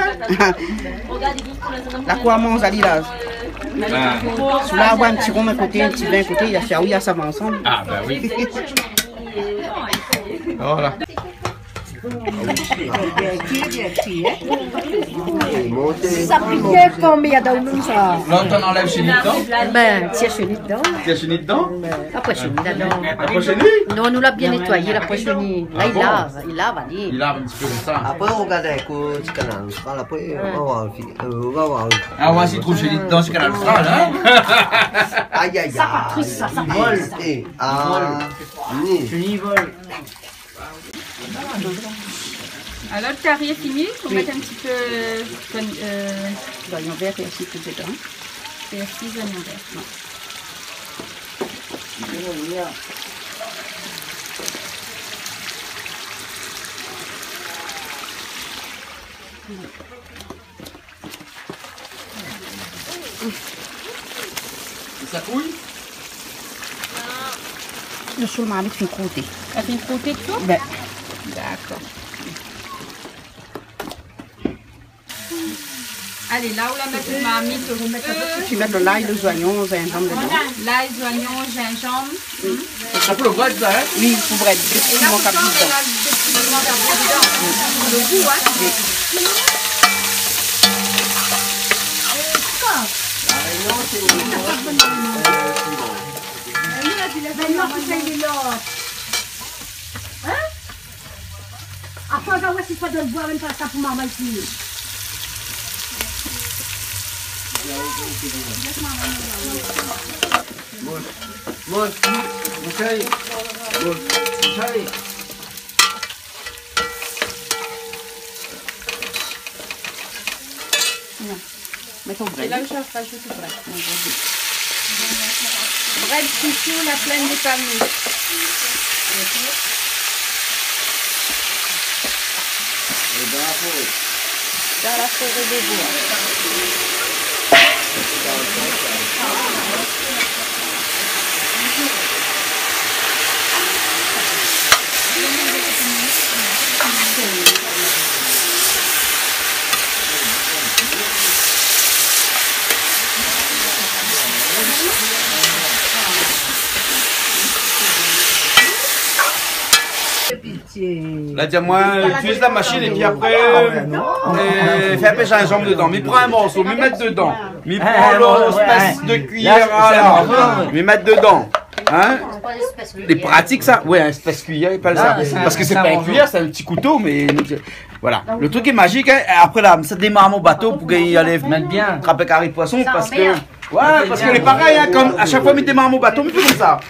H: La quoi mange, Ali, là. Sous là, on a un petit rhum à côté, un petit vin à côté, il y a ça, oui, ça va ensemble.
A: Ah, ben oui. Voilà.
J: Ça piquait combien d'eau ça?
A: Là, on enlève chenille dedans?
J: Ben, tiens chenille dedans.
A: Tiens chenille dedans?
J: Après chenille dedans.
A: Après chenille?
J: Non, on nous l'a bien nettoyé, la chenille. Là, il lave, il lave, allez.
A: Il lave un petit peu comme ça.
G: Après, on regarde avec le canal Austral. Après, on va voir. On va voir.
A: Ah, on va s'y trouver chenille dedans, c'est canal Austral, hein?
G: Aïe, aïe, aïe.
J: Ça patrouille, ça, ça vole.
G: Ah,
I: Chenille vole.
C: Alors le carré est fini, il faut mettre un petit peu euh,
H: L'oignon vert et ainsi tout dedans.
C: persil, oignon vert. Non.
A: Ça couille?
H: Le sur le marmite fait croûter.
C: Elle fait une croûtée de tout?
H: Ben,
C: D'accord. Allez, là où la mettre une marmite au feu.
H: tu mets de l'ail, les oignons, les gingembre dedans.
C: L'ail, oignons, gingembre.
H: Oui.
A: Ça peut le voir, ça, hein?
H: Oui, il faut être des
C: Et
H: petits
C: là,
H: piments
C: vous
H: capis
C: changez
H: dedans.
C: là, des petits piments d'arbre dedans. Pour le goût, hein?
J: Après, on va si pas de le boire, même pas ça pour maman ici.
G: Monte, monte, bouteille, monte, bouteille.
H: Mets ton
C: Et
H: bread.
C: là où je rajoute le bread. Bread chouchou, la plaine des palmiers. Dans la forêt des bois.
A: Là, dis-moi, utilise la machine et puis après, euh, fais un peu gingembre dedans. Mais prends un morceau, mais mettre dedans. Mais prends l'espèce de cuillère à la mais mettre dedans. Hein? Les pratiques, ça? Ouais, un espèce cuillère, pas ça. Parce que c'est pas une cuillère, c'est un petit couteau, mais. Voilà. Le truc est magique, hein. Après là, ça démarre mon bateau pour qu'il allait mettre bien, attraper carré poisson, parce que. Ouais, parce que les pareil, hein, comme à chaque fois, il démarre mon bateau, mais plus comme ça.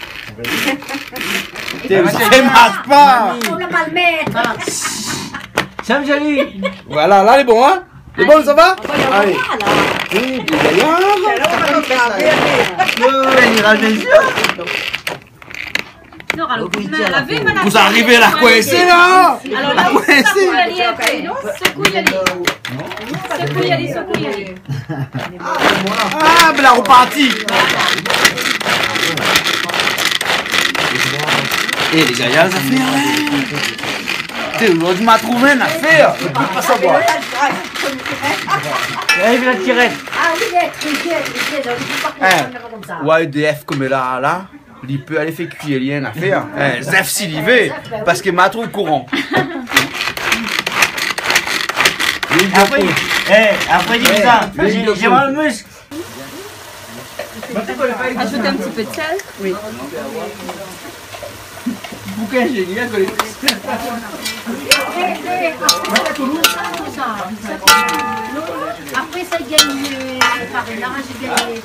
A: Ça marche pas!
J: On ne va pas le mettre.
I: Sam Jali.
A: Voilà, là, il est bon, hein? C'est bon, ça va? Allez.
G: Il ira les yeux.
C: sort, alors vous lavez, voilà.
A: Vous arrivez à la coincer là.
C: Alors là, vous secouez, secouez, secouez, secouez.
A: Ah, ben là, reparti. Et les gars, ça fait rien. Tu m'as trouvé une affaire. Je ne peux pas savoir.
I: Allez, la tirette.
J: Ah oui, il est
A: Ouais, D F comme là, là, il peut aller faire cuire, il y a une affaire. Zef s'il y va, parce que m'a trouvé courant.
I: Après, eh, après, dis ça. J'ai mal le muscle.
C: Ajoute un petit peu de sel.
H: Oui.
A: Bouquin génial, que les...
J: Après, ça gagne par une arrache, j'ai gagné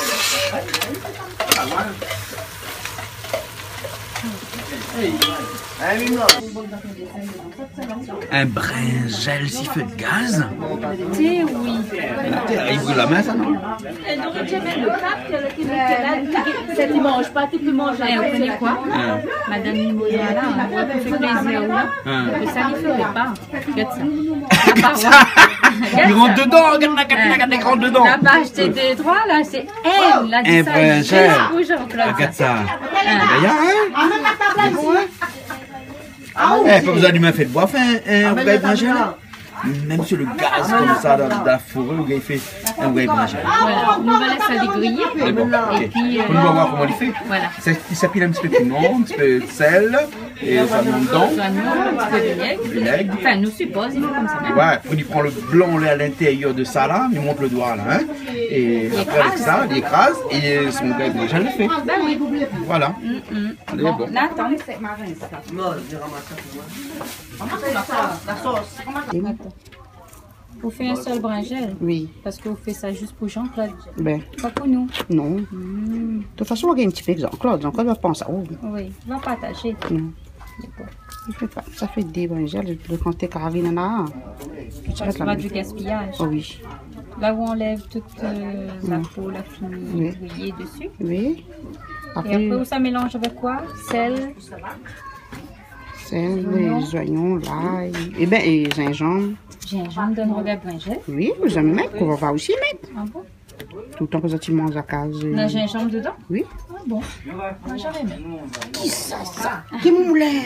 A: Un brinjel s'il fait de gaz.
C: Thé, oui.
A: Il brûle la main, ça, non?
C: Elle aurait déjà mis le cap, ça ne mange pas, tu peux manger. Vous connaissez quoi? Madame Mimosa, là, on voit qu'on fait plaisir, là. Ça ne ferait pas. Regarde ça.
A: Il rentre dedans, regarde, regarde, il rentre dedans.
C: La page T deux trois, là, c'est elle. Là,
A: Un brinjel.
C: Regarde
A: Regarde ça. Eh, pas besoin de lui faire de boire, un vrai brinjel. Même sur le gaz comme ça, dans, dans la forêt, le gars il fait un vrai brinjel.
C: Voilà, on va laisser ça dégriller.
A: C'est bon, ok.
C: Et puis,
A: On va voir comment il fait.
C: Voilà.
A: Il s'appuie un petit peu de piment, un petit peu de sel, et ça monte dedans.
C: Un petit peu de vinaigre.
A: Vinaigre.
C: Enfin, nous suppose, il faut comme ça. Hein?
A: Ouais, il prend le blanc là, à l'intérieur de ça là, il monte le doigt là, hein, et
C: Il
A: après avec
C: écrase.
A: ça, il écrase, et son gars déjà le fait.
C: Ben oui.
A: Voilà.
C: Mm -mm.
A: C'est
C: Bon,
A: bon.
C: Nathan. Vous faites un seul brinjel?
H: Oui.
C: Parce que vous faites ça juste pour Jean-Claude.
H: Ben,
C: Pas pour nous.
H: non.
C: Mm.
H: De toute façon, on a un petit peu exemple. Claude, Jean-Claude va penser à où?
C: Oui, on va partager.
H: Non. Il fait pas. Ça fait des brinjels, le compter Caravine en a un. Tu
C: Ça sera du gaspillage.
H: Oh oui.
C: Là où on enlève toute euh, la peau, la fumée,
H: Oui.
C: grillée dessus.
H: Oui.
C: Et après, où ça mélange avec quoi? Sel.
H: Sel, les oignons, l'ail, et ben, et gingembre.
C: Gingembre donne revers brinjel.
H: Oui, vous allez mettre, qu'on va aussi mettre.
C: Ah bon?
H: Tout le temps que tu manges à case.
C: On a gingembre dedans?
H: Oui.
C: Ah bon? Moi j'aurais aimé.
H: Qui ça, ça? Qui moulin?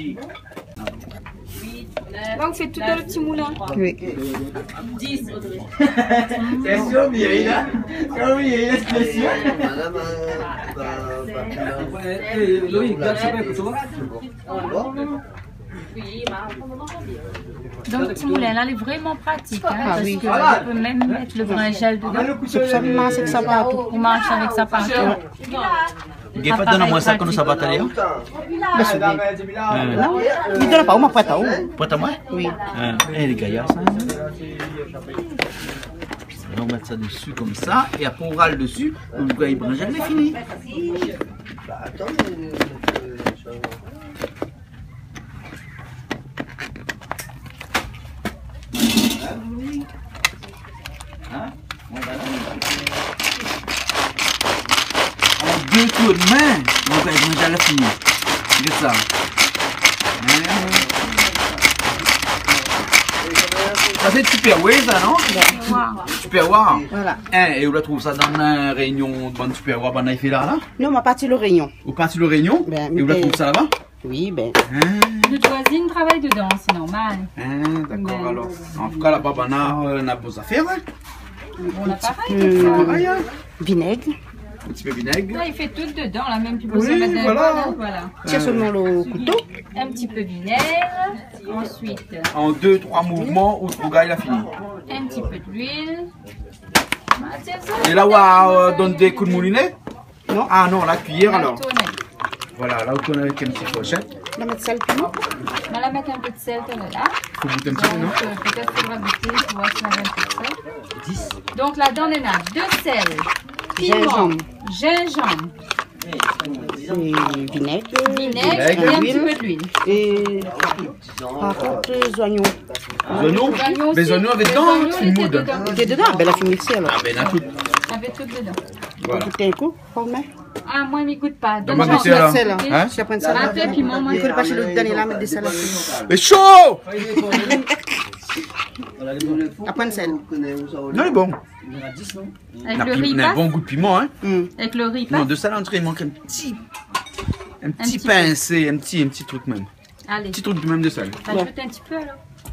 C: Là, vous faites tout dans le petit moulin.
H: Oui.
C: dix.
I: C'est sûr, Mireille, là. Oh, Mireille, c'est sûr.
C: Donc le petit moulin là, il est vraiment pratique. Hein,
H: Ah
C: parce
H: oui.
C: que on peut même mettre le brinjel dedans.
H: C'est pour ça que masse avec ça partout.
C: Pour marcher avec sa partout.
A: Il n'y a pas de moi ça quand ça va t'aller.
H: Ben, c'est bien. Non, il donne pas, on m'a prêté à où?
A: Prête à moi?
H: Oui.
A: Eh les gaillards, ça. On va mettre ça dessus comme ça, et après on râle dessus, le gars il brinjel, c'est fini. En deux tours de main, le gars il brinjel est fini. Regarde ça. Ça c'est Tupperware ça, non? Tupperware.
H: Voilà.
A: Hein, et où la trouve ça dans la réunion de bande Tupperware, ben il fait là, là?
H: Non, on m'a parti le réunion.
A: Au parti le réunion?
H: Ben,
A: Et où la
H: mais-
A: trouve ça là-bas?
H: Oui, ben.
C: Notre voisine travaille dedans, c'est normal.
A: Hein, d'accord alors. En tout cas là-bas, ben, on a, on a beaux affaires, hein?
C: On a pareil.
H: Euh,
A: Pareil, hein?
H: vinaigre.
A: Un petit peu de vinaigre.
C: Là, il fait tout dedans, là même plus
A: Oui,
C: besoin de mettre
A: voilà.
C: un peu, voilà.
H: Tiens seulement le couteau.
C: Un petit peu de vinaigre. Ensuite,
A: En deux, trois mouvements, où le gars il a fini.
C: un petit peu d'huile. Ah, tiens, ça,
A: Et là où on donne des coups de moulinet?
H: Non.
A: Ah non, la cuillère
C: on va
A: alors.
C: tourner.
A: Voilà, là où on avec une petite pochette.
H: On va mettre sel, piment.
C: On va mettre un peu de sel là.
A: Faut goûter un petit peu, non?
C: Donc, euh, peut-être qu'il va goûter pour voir si on a un peu de sel. Donc là-dedans, on a deux sel, piment,
H: Gingembre.
C: gingembre,
H: Et vinaigre.
C: vinaigre et un petit peu d'huile.
H: Et par contre, les oignons.
A: Les oignons?
C: oignons
A: Les
C: aussi.
A: oignons avec
C: Les
A: dedans,
C: oignons
A: tu
C: étaient
A: moudes.
C: dedans.
H: Qui est dedans? Ben, la fumée ici alors.
A: Ah ben là tout.
C: Avec tout dedans.
A: Voilà.
H: Goûter un coup, forme.
C: Ah, moi, il ne goûte pas.
A: Donc, on va
C: Donne-moi
A: goûter alors.
H: Sel,
A: Hein?
H: je prends ça.
C: un peu piment, moi.
H: Il faut pas chez le dernier là, mettre des salades.
A: Mais chaud!
H: Après, sel.
A: Non, il est bon.
C: Avec
A: Il a
C: le
A: pi-
C: riz
A: il a un
C: passe.
A: bon goût de piment, hein?
C: Avec le riz
A: Non,
C: passe.
A: de ça, l'entrée, il manque un petit. Un petit
C: petit
A: pincé, un petit, un petit truc même.
C: Allez.
A: Un petit truc même de sel.
C: Bah, je goûte un petit peu alors.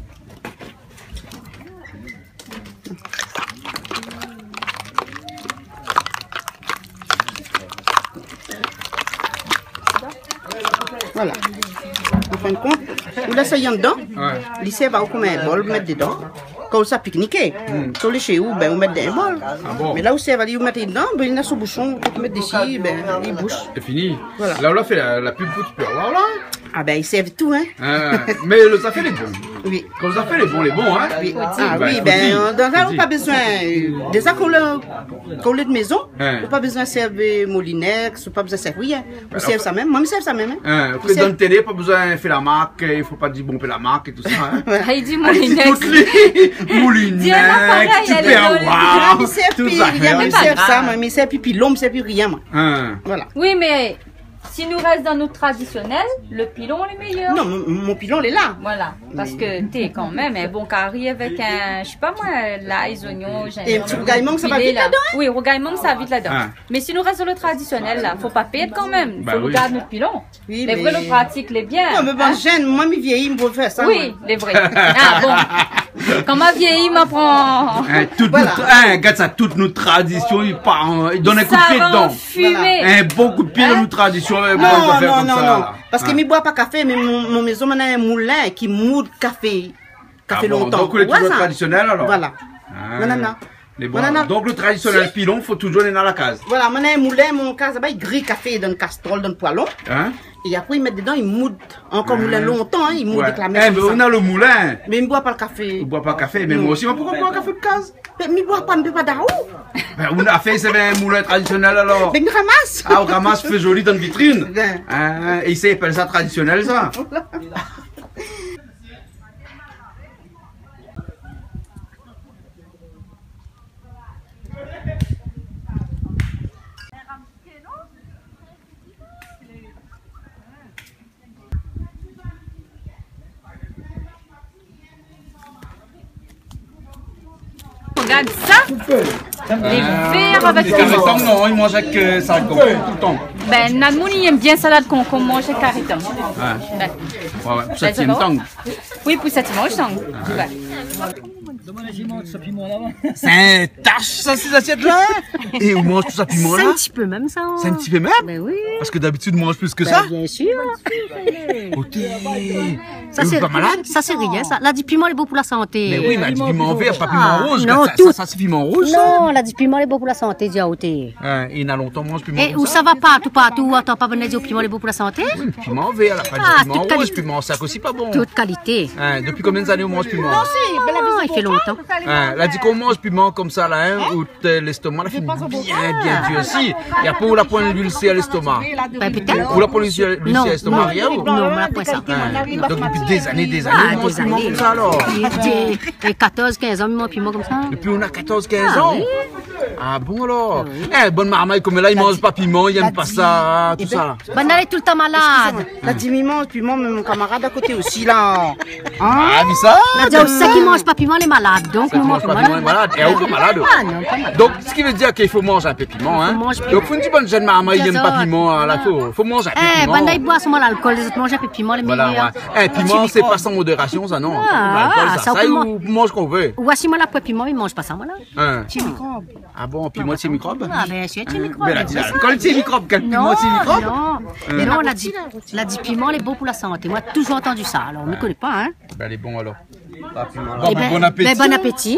H: Voilà. En fin de compte, vous laissez ça dedans.
A: Ouais.
H: Lycée va vous mettre un bol, vous mettez dedans. Quand vous ça pique-niquer. Sur les chez vous, ben, vous mettez dans un bol.
A: bon?
H: Mais là où c'est, vous mettez dedans, ben, il y a sous bouchon, vous mettez ici, ben, il bouche.
A: C'est fini.
H: Voilà.
A: Là, on a fait la, la pub pour tu peux avoir là.
H: Ah ben, ils servent tout, hein.
A: Hein. Mais le ça fait les bons.
H: Oui.
A: Quand vous avez fait les bons, les bons, hein.
H: Oui.
A: Bah,
H: Ah oui,
A: faut
H: ben,
A: dire.
H: dans là,
A: Faut
H: vous
A: dire.
H: pas besoin. euh, Déjà qu'on l'a qu'on l'a de maison,
A: Hein.
H: vous pas besoin de servir molinex, vous pas besoin de servir rien. Vous
A: Ben,
H: servez ça même. Moi, je serve ça même. Hein.
A: Hein,
H: Vous
A: après, dans
H: servez-
A: le télé, pas besoin de faire la marque, il faut pas dire bon, faire la marque et tout ça. Hein.
C: Ah, il dit
A: Allez,
C: Moulinex.
A: toutes les
C: Dis-en
A: Moulinex,
C: pareil, elle est
A: super
C: dans les-
H: Ah,
A: wow,
H: mais c'est
A: tout
H: pire,
A: ça.
H: il y a même
C: pas
H: serve ça,
C: grave.
H: mais c'est puis l'homme, c'est plus rien, moi.
A: Hein.
H: Voilà.
C: Oui, mais si nous reste dans notre traditionnel, le pilon est meilleur.
H: Non, mon, mon pilon, il est là.
C: Voilà, parce que t'es quand même un bon curry avec un, je sais pas moi, l'ail, oignon, gingembre.
H: Et un petit rougaillement, ça va
C: pilé,
H: vite
C: là.
H: là-dedans, hein?
C: Oui, rougaillement, ça va vite là-dedans.
A: Ah.
C: Mais si nous reste dans le traditionnel, là, faut pas perdre quand même.
A: Bah
C: Faut nous
A: oui.
C: garder notre pilon.
H: Oui,
C: les
H: mais-
C: vrais, le pratique, les bien.
H: Non, mais bon,
C: hein.
H: jeune, moi, mes vieillis, me faire ça.
C: Oui,
H: moi.
C: les vrais. Ah bon. Quand ma vieillie m'apprend.
A: Hein, toute
H: Voilà.
A: notre, hein, regarde ça, toute notre tradition, il part, en- il donne un coup de pied
C: Ça va
A: dedans.
C: fumer.
A: Un bon coup de pied dans notre tradition, un bon
H: Non,
A: café
H: non,
A: comme
H: non,
A: ça.
H: non.
A: là.
H: Parce que
A: Hein.
H: je ne bois pas café, mais mon, mon maison, maintenant, a un moulin qui moule café. Café
A: Ah bon,
H: longtemps.
A: donc, on est
H: Ouais,
A: toujours
H: ça.
A: traditionnel alors.
H: Voilà.
A: Ah.
H: Non, non, non.
A: Les bons.
H: Non, non, non.
A: Donc le traditionnel pilon, faut toujours aller dans la case.
H: Voilà, maintenant, un moulin, mon cas, il grille café dans une casserole, dans le poêlon.
A: Hein?
H: Et après, ils mettent dedans, ils moudent. Encore moulin longtemps, hein, ils moudent
A: Ouais.
H: avec la
A: Eh,
H: mèche.
A: mais
H: comme
A: on
H: ça.
A: a le moulin.
H: Mais ils ne boivent pas le café.
A: On boit pas de café, mais
H: Non.
A: moi aussi, mais pourquoi boire un café de case?
H: Mais ils ne boivent pas, ils ne boivent pas d'arou.
A: Ben, on a fait, c'est un moulin traditionnel alors.
H: Mais ils ramassent.
A: Ah, on ramasse, fait joli dans une vitrine.
H: Ben.
A: Hein, et ils appellent ça traditionnel, ça.
C: Regarde ça. Les verres avec
A: Les
C: les
A: caritons, non, ils mangent avec euh, ça, tout le temps.
C: Ben, Nadmoun, il aime bien salade qu'on qu'on mange avec cariton.
A: Ouais.
C: Ben,
A: Ouais, ouais, pour ça,
C: Ben,
A: tient une
C: ça va.
A: tangue.
C: oui, pour ça, tu manges sang. Ben.
A: C'est un tâche, ça, ces assiettes-là. Et on mange tout ça piment
J: C'est
A: là.
J: un petit peu même ça.
A: C'est un petit peu même.
J: Ben oui.
A: Parce que d'habitude, on mange plus que
J: Ben,
A: ça.
J: bien sûr.
A: Ok.
J: Ça
A: Et vous
J: c'est
A: êtes pas malade?
J: Ça c'est rien. Ça. Là, du piment, il est bon pour la santé.
A: Mais oui, mais elle dit piment vert, pas
J: Ah,
A: piment rouge.
J: non,
A: Regarde, ça,
J: tout.
A: ça, ça, c'est piment rouge, ça.
J: Non, là, du piment, il est bon pour la santé, dit à ôter.
A: Hein, et il y en a longtemps, on mange piment
J: Et
A: comme
J: où ça va partout, partout, attends pas venir dire au piment, il est bon pour la santé?
A: Oui, piment vert, elle a pas dit
J: Ah,
A: piment
J: toute
A: rouge,
J: qualité.
A: piment sac aussi pas bon.
J: Toute qualité.
A: Hein, depuis combien d'années on mange piment?
J: Ah, il fait longtemps.
A: Hein, elle a dit qu'on mange piment comme ça là, hein, où t'es- l'estomac, là, fait bien, bien Dieu aussi. Et après, on la prend l'ulcère à l'estomac.
J: Ben peut-être.
A: On la prend l'ulcère l'ulcère à l'estomac, rien ou?
J: Non, on l'a pas ça.
A: Hein, donc depuis des années, des années,
J: Ah,
A: on mange
J: des
A: piment
J: années.
A: comme ça alors.
J: Et- et quatorze, quinze ans, mon piment comme ça.
A: Depuis on a quatorze quinze
J: Ah,
A: ans.
J: oui.
A: Ah bon alors? Eh, bonne marmaille comme là, il mange pas piment, il aime pas ça, tout ça.
J: Ben, elle est tout le temps malade.
H: La dimimanche, puis moi, mon camarade à côté aussi, là. Hein?
A: Ah, mais ça?
J: La dit aussi qui mange pas piment, elle est malade. Donc,
A: Ça
J: nous
A: mange
J: mangeons
A: pas piment, il est malade. Et encore malade.
J: Ah non, pas malade.
A: Donc, ce qui veut dire qu'il faut manger un peu piment, hein.
J: Faut manger piment.
A: Donc, faut une petite bonne jeune marmaille, il aime pas
J: Ça,
A: piment, hein, là, faut, faut manger un peu
J: Eh,
A: piment.
J: ben, là, il boit seulement l'alcool, les autres mangent un peu de piment, les
A: Voilà,
J: meilleurs.
A: ouais. Eh, piment, c'est pas sans modération, ça, non.
J: Ah,
A: L'alcool,
J: ça,
A: ça,
J: on
A: ça,
J: peut
A: ou mange qu'on veut.
J: Voici moi la poêle piment, il mange pas ça, moi là.
A: Hein.
H: Petit microbe.
A: Ah bon, piment, c'est microbe?
J: Ah, ben, c'est un petit microbe.
A: Mais elle a dit l'alcool, c'est microbe, quel piment,
J: Non,
A: c'est microbe?
J: non. Mais non, on a dit, on a dit piment, il est bon pour la santé. Moi, j'ai toujours entendu ça. Alors, on ne connaît pas, hein.
A: Ben, elle est bon, alors.
J: Eh
A: Bon,
J: ben,
A: bon appétit.
J: ben, bon appétit.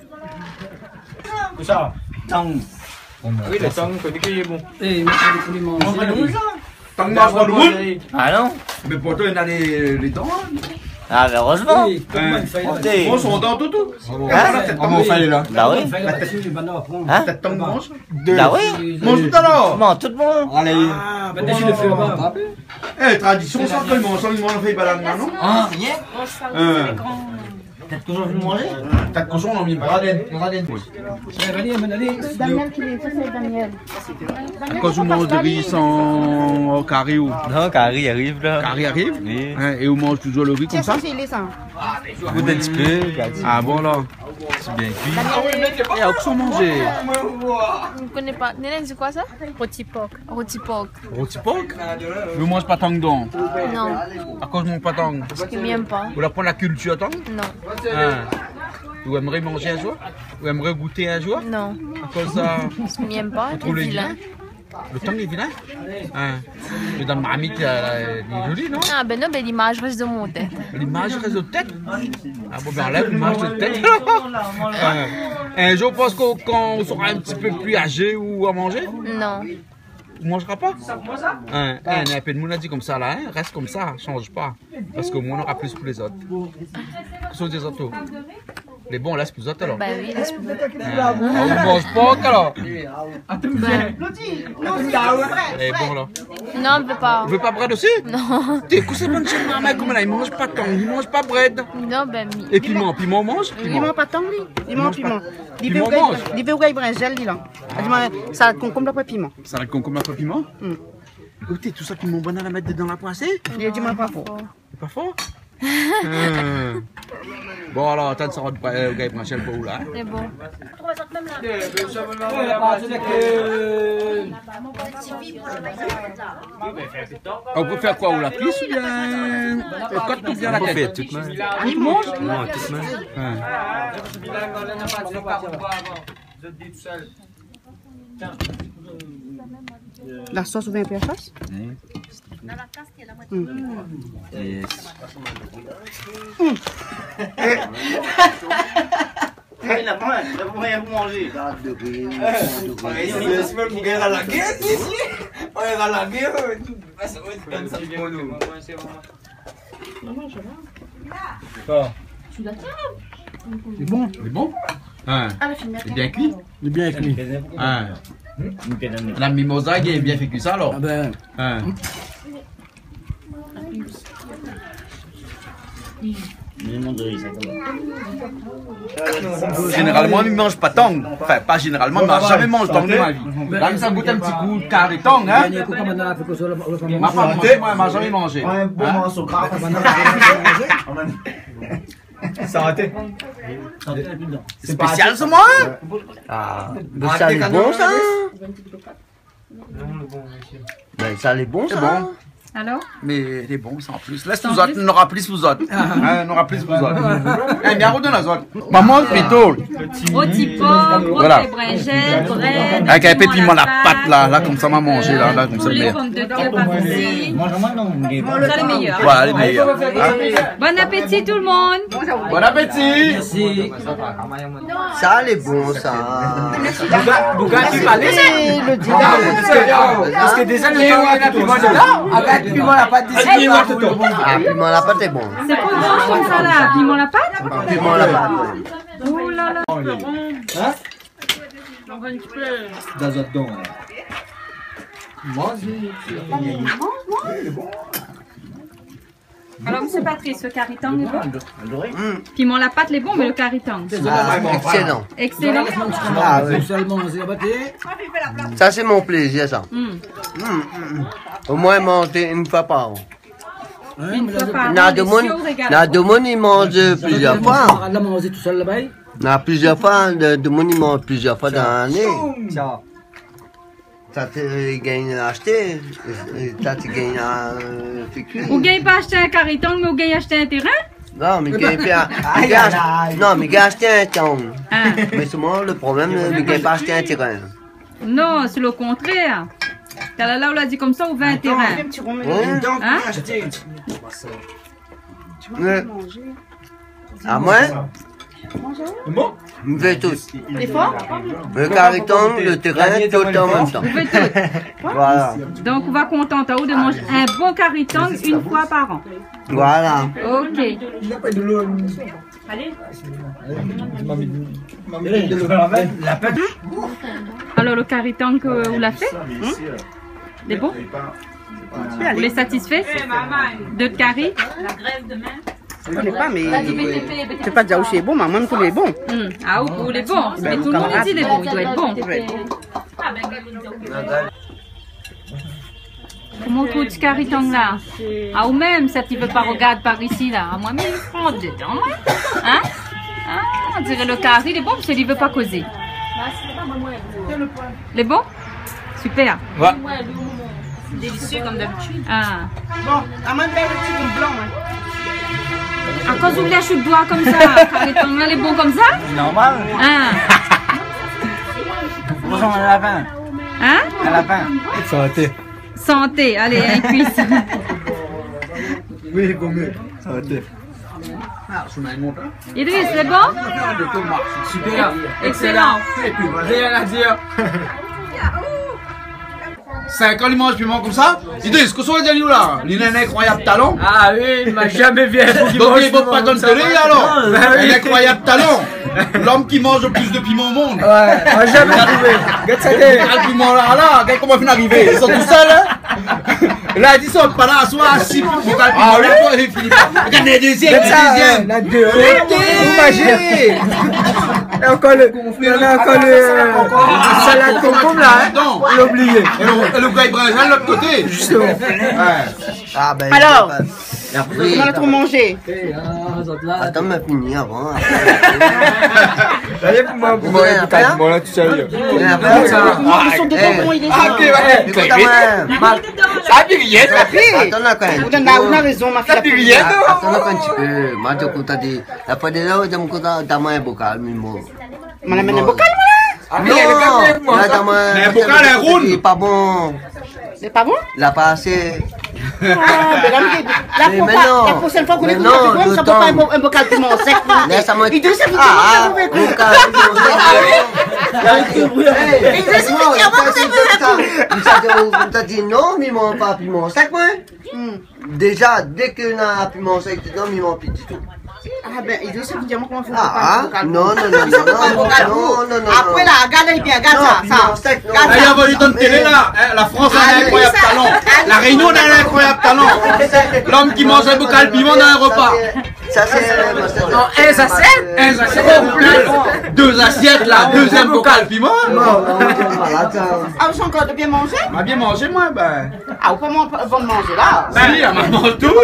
I: Ça, tang.
E: Oui, le tang, connais qu'il est bon.
A: Tant que mange pas le monde.
I: Ah non?
A: Mais pourtant, il a les, les dents, hein.
I: Ah, ben heureusement.
A: Hein.
I: Montez.
A: Mange son dent, tout, tout.
I: Hein?
A: La tête tangue, fallait là.
I: Bah oui.
A: La tête tangue, mange.
I: Bah oui.
A: Mange tout alors.
I: Comment tout le monde?
A: Allez. Eh, tradition, ça, que le mange, il mange, on fait balade, non?
I: Ah, rien.
A: Hein.
I: Tête de cochon, vous mangez?
B: Tête de cochon, on a mis Braden. Braden.
H: Daniel qui est, ça c'est Daniel.
A: Quand je mange de riz sans carré ou
E: Non, Carrie arrive là.
A: carré arrive
E: Oui.
A: hein, et on mange toujours le riz comme
H: Tiens,
A: ça.
H: ça c'est il est ça.
E: Goûte un petit peu, regarde.
A: Ah bon là.
E: C'est bien cuit.
A: Et à quoi manger?
C: Je ne connais pas. Nélen, c'est quoi ça? Rôti porc. Rôti porc.
A: Rôti porc? Je mange pas tant dedans.
C: Non,
A: À cause je mange pas tant.
C: parce qu'il m'aime pas.
A: Vous apprenez la culture tant?
C: Non,
A: Hein. Vous aimeriez manger un jour? Vous aimeriez goûter un jour?
C: non,
A: À cause ça.
C: parce qu'il m'aime pas.
A: Vous
C: Il est
A: trouvez
C: vilain.
A: vilain? Le temps est vilain? Hein. Mais dans le marmite, elle est jolie, non?
C: Ah ben non, ben l'image reste de mon tête.
A: L'image reste de tête. Ah bon, ben enlève l'image de tête. Hein. Un jour, parce qu'on quand on sera un petit peu plus âgé ou à manger,
C: Non.
A: on mangera pas. Hein, hein, un peu de monde a dit comme ça là, hein, reste comme ça, change pas. Parce qu'au moins on aura plus pour les autres. Qu'est-ce que les autres? Les bons on laisse pour les autres alors.
C: Bah oui, laisse-moi.
A: Hein. Ah, on mange pas alors. Et bon là.
C: Non, on ne peut pas.
A: Vous voulez pas bread aussi?
C: Non.
A: T'es couché bonne chez ma mère comme là, il mange pas tant, il mange pas bread.
C: Non, ben mi.
A: Et piment, piment on mange?
H: Il mange pas tant lui. Il mange piment. Il
A: Piment
H: veut
A: mange.
H: il veut au brinjel lui là. Ça concombre après piment.
A: Ça va comme après piment?
H: Mm.
A: Écoutez, tout ça qui m'ont bon à la mettre dedans la poissée?
H: Il dit moi pas fort.
A: C'est pas fort? Hum. Bon alors, attends, ça va au gars Rachel pour où là? Hein?
C: C'est bon.
A: On peut faire quoi? Ou la cuisse ou bien le côte ou bien la tête?
E: Toute main.
A: Tout mange?
E: Non, toute main.
A: Hum.
H: La sauce ou bien un peu la sauce?
E: Yes.
I: La première vous manger.
A: C'est bon? C'est bon? Hein. C'est bien cuit?
F: Il est bien cuit.
A: Hein. La mimosa qui est bien fait cuit ça alors?
F: Ah ben,
A: Hein. Généralement, il ne mange pas tong. Enfin, pas généralement, il ne jamais mange tong de ma vie. Là, ça goûte un petit coup de carré tong, hein? Ma femme, moi, elle m'a jamais mangé.
B: Un bon morceau gras. Santé.
A: C'est spécial, ce moi?
G: Ah, ben ça c'est bon ça? Ben ça c'est bon
A: C'est
G: ça?
A: bon.
C: Alors?
A: Mais c'est bon, ça en plus. Laisse vous autres, on aura plus vous autres. Hein, on aura plus vous autres. Eh bien, redonne les autres. Maman, plutôt.
C: Rôti porc,
A: Voilà.
C: rôti brinjel, bread.
A: Avec un peu de piment la pâte là, là, comme ça m'a mangé là, là, comme ça
C: Tous
A: le
C: les
A: meilleur.
C: pommes de terre par ici.
I: Mange-moi non.
C: Ça, les meilleurs.
A: Voilà, les meilleurs. Hein?
C: Bon appétit tout le monde.
A: Bon appétit!
G: Ça c'est bon ça.
B: Bugatti palais.
H: Le dit.
B: Parce que déjà le temps est piment dedans. Avec piment la pâte d'ici.
G: Ah, piment la pâte est bon.
C: C'est quoi mange comme ça là? Piment la pâte?
G: Piment la pâte.
C: Oh là là.
B: Dans un don.
C: Alors, monsieur Patrice, le caritang est bon? Piment la pâte, est bon, mais le caritang.
G: Ah, excellent.
C: Excellent.
G: Ah oui.
F: seulement c'est abattu.
G: Ça c'est mon plaisir ça.
C: Mm.
G: Hum, hum. Au moins manger une fois par an.
C: Une fois par
G: N'a
C: an,
G: de
C: des
G: monde,
C: sioux régalés.
G: n'a de monde il mange plusieurs fois.
F: Elle l'a mangé tout seul là-bas.
G: N'a plusieurs fois, de, de monde il mange plusieurs fois dans l'année. Ça te gagne à acheter, et ça te gagne à euh, faire cuire.
C: Vous gagnez pas acheter un caritang, mais vous gagnez acheter un terrain?
G: Non, mais gagne pas. mais gagne- Non, mais gagne acheter un temps.
C: Ah.
G: Mais seulement le problème, ne gagne pas acheter un terrain.
C: Non, c'est le contraire. Là, on l'a dit comme ça, on veut un terrain.
G: Hein?
C: Hein?
G: Ouais. À moi, je fais tout.
H: Les forts?
G: Le cariton, le terrain, tout en même temps.
C: Vous faites tout.
G: Voilà.
C: Donc, on va contenter à vous de manger un bon caritang une fois par an.
G: Voilà.
C: Ok. Alors, le caritang que vous l'avez fait? Hein? C'est bon? Vous les satisfait? De curry?
H: Je ne connais pas, mais je ne sais pas dire où c'est bon, mais moi, je connais bon.
C: Mm. Ah, où il est bon. Mais tout le monde dit qu'il est bon, il doit être bon. Comment tout ce carton là? Ah, ou même, ça tu veux pas regarder par ici là? Ah, moi, mais il prend dedans, hein? Ah, on dirait le carré, il est bon parce qu'il veut pas causer. Il est bon? Super.
A: Ouais.
C: Délicieux comme d'habitude. Ah.
H: Bon, à moins de faire le petit blanc.
C: À cause où il a chou de bois comme ça, carton là, il est bon comme ça?
I: Normal.
C: Ah.
I: Bonjour, un lapin.
C: Hein?
I: Un lapin.
F: Santé.
C: Santé, allez, un cuisse.
F: Oui, vaut mieux. Santé.
C: Idriss, c'est bon?
F: Super.
C: Excellent.
F: Et puis, rien à dire.
B: cinq ans, il mange piment comme ça. Idriss, qu'est-ce qu'on va dire là? Il a un incroyable talent.
F: Ah oui, il m'a jamais vu un bouc qui
B: Donc
F: mange
B: il ne faut pas donner télé alors. Un incroyable talent. L'homme qui mange le plus de piment au monde.
F: Ouais, on m'a jamais trouvé. Regarde ça, t'es.
B: Le piment là, là, regarde comment il arriver. Ils sont tous seuls, hein. Là, ils sont pas là, soit assis pour le piment là, toi, il finit pas. Regarde les deuxièmes, les deuxièmes.
F: La deux. Imagine. Et encore le. Il y en a encore le. Salade concombre là, hein. On l'a oublié.
B: Et le, et le gars, il prend de l'autre côté.
F: Justement.
B: Ouais.
G: Ah ben,
H: Alors,
G: et après,
H: on a trop mangé.
G: attends, m'a fini avant.
F: Allez, pour moi, pour moi, pour moi, là, tout sérieux.
G: Et après, ça.
H: Ils sont de bonbons, il est
B: Ah, ok, ouais.
G: Écoute-moi,
B: Ça a rien.
G: attends là quand même.
H: On a raison, ma fille.
G: Attends là quand un petit peu. Moi, je t'ai dit, la fois de là, je me compte dans mon bocal, mais bon.
H: On amène un bocal,
G: Non, là, dans mon.
B: Mais un bocal, un round.
G: C'est pas bon.
H: c'est pas bon?
G: La passé.
H: Ah, mais la, la,
G: Mais
H: la,
G: maintenant,
H: la prochaine fois qu'on est
G: maintenant,
H: comme ça, ça peut
G: d'autant.
H: pas un, bo- un bocal piment sec.
G: Laisse-moi.
H: Il doit s'appliquer
G: Ah,
H: mauvais coup.
G: bocal, Hey,
H: Il doit s'appliquer
G: on t'a dit non, mais mon pas piment sec, moi. Déjà, dès qu'on a piment sec, non, mais mon petit tout.
H: Ah ben, il doit s'appliquer comment il faut
G: Ah, non, non, non, non, non, non, non, non.
H: Après là, regardez bien, regarde ça, ça.
B: Ah, il y a volé ton télé là. Hein, la France a un incroyable talent. La Réunion a un incroyable talent. L'homme qui mange un bocal de piment dans un repas.
G: Ça, c'est.
B: Non, un assiette Un assiette au plus. Deux assiettes là, deuxième bocal de piment.
H: Ah, vous encore de bien manger?
B: On a bien mangé, moi, ben.
H: Ah, vous pouvez bon manger là.
B: Si, elle m'a mangé tout.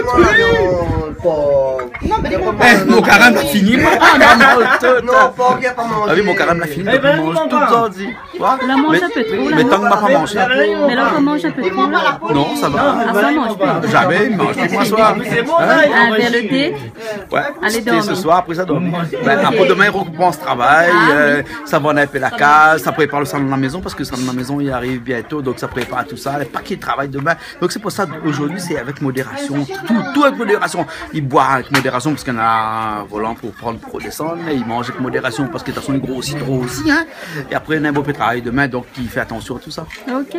H: Non, mais
B: Eh, mon carême l'a fini, moi.
G: Non, pas bien pas manger.
A: Ah oui, mon carême l'a fini, donc il mange tout ordi.
C: On mange un peu trop là.
A: Mais tant que m'a pas mangé.
C: Mais là, on mange un peu trop là.
A: Non, ça va.
C: Ah, ça mange pas.
A: Jamais, il mange tout moi soir.
C: Un verre de thé.
A: Ouais,
C: Allez
A: c'était
C: dormir.
A: ce soir, après ça dormir. Ben, après demain, il recommence ce travail,
C: Ah,
A: euh, ça va un peu la case, ça prépare le salon de la maison, parce que le salon de la maison, il arrive bientôt, donc ça prépare tout ça, les paquets de travail demain. Donc c'est pour ça, aujourd'hui, c'est avec modération, tout, tout avec modération. Il boit avec modération, parce qu'il y en a un volant pour prendre, pour redescendre, mais il mange avec modération, parce que de toute façon, il grossit trop aussi, hein. Et après, il y a un beau peu de travail demain, donc il fait attention à tout ça.
C: Ok.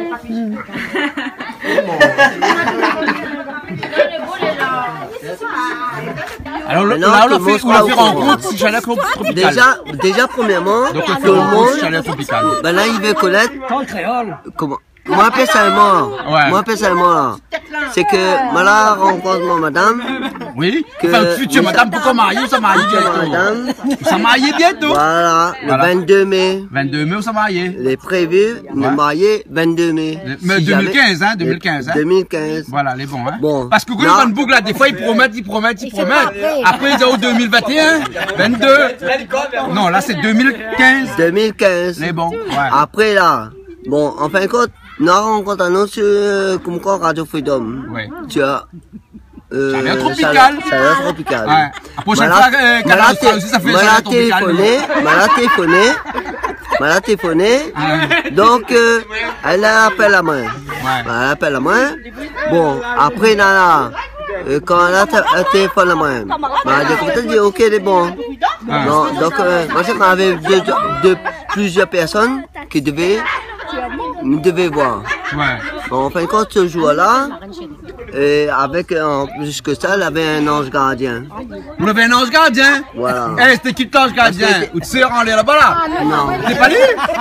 A: Alors
G: là, on l'a fait, on l'a fait rencontre si j'allais tropical. Déjà, déjà premièrement,
A: Donc on fait
G: tout le
A: rencontre
G: monde,
A: si j'allais tropical.
G: ben là, il veut connaître.
F: En créole.
G: Comment? Moi personnellement,
A: Ouais.
G: moi personnellement là, c'est que moi là rencontre ma madame.
A: Oui,
G: Que-
A: enfin, futur madame, pourquoi marier, ça marie bientôt.
G: Madame,
A: Ça marie bientôt.
G: voilà, le
A: Voilà.
G: vingt-deux mai,
A: vingt-deux mai, on s'est marié.
G: les prévus, nous
A: Ouais.
G: marier vingt-deux mai.
A: Mais
G: Si
A: deux mille quinze,
G: jamais-
A: hein, deux mille quinze, hein.
G: deux mille quinze.
A: Voilà, les bons, hein.
G: Bon.
A: Parce que quand
G: Là-
A: ils une boucle là, des fois ils promettent, ils promettent, ils promettent. Après ils ont deux mille vingt et un, vingt-deux. Non, là c'est deux mille quinze.
G: deux mille quinze.
A: Les bons, ouais.
G: Après là, bon, en fin de compte, nous rencontrons un autre sur, comme quoi, Radio Freedom.
A: Ouais.
G: Tu as, euh,
A: Chaleur tropicale.
G: Chaleur, chaleur tropicale.
A: Ouais. La prochaine
G: M'a
A: fois,
G: la-
A: euh,
G: m'a
A: Canal
G: la
A: Austral
G: té-
A: aussi, ça fait
G: m'a la
A: chaleur tropicale.
G: téléphoné, m'a la téléphoné, m'a la téléphoné. Donc, euh, elle appelle à moi. Elle appelle à moi. Bon, après, Nana, euh, quand elle a té- elle téléphone à moi, bah, elle dit, ok, c'est bon.
A: Ouais.
G: Non, donc, euh, moi, j'ai quand même deux, deux, plusieurs personnes qui devaient, nous devaient voir.
A: Ouais.
G: Bon, en fin de compte, ce jour-là, et avec, en plus que ça, elle avait un ange gardien.
B: Vous avez un ange gardien?
G: Voilà.
B: Eh, c'était qui l'ange gardien? Ou tu sais, en là-bas là?
G: Non.
B: C'est pas lui?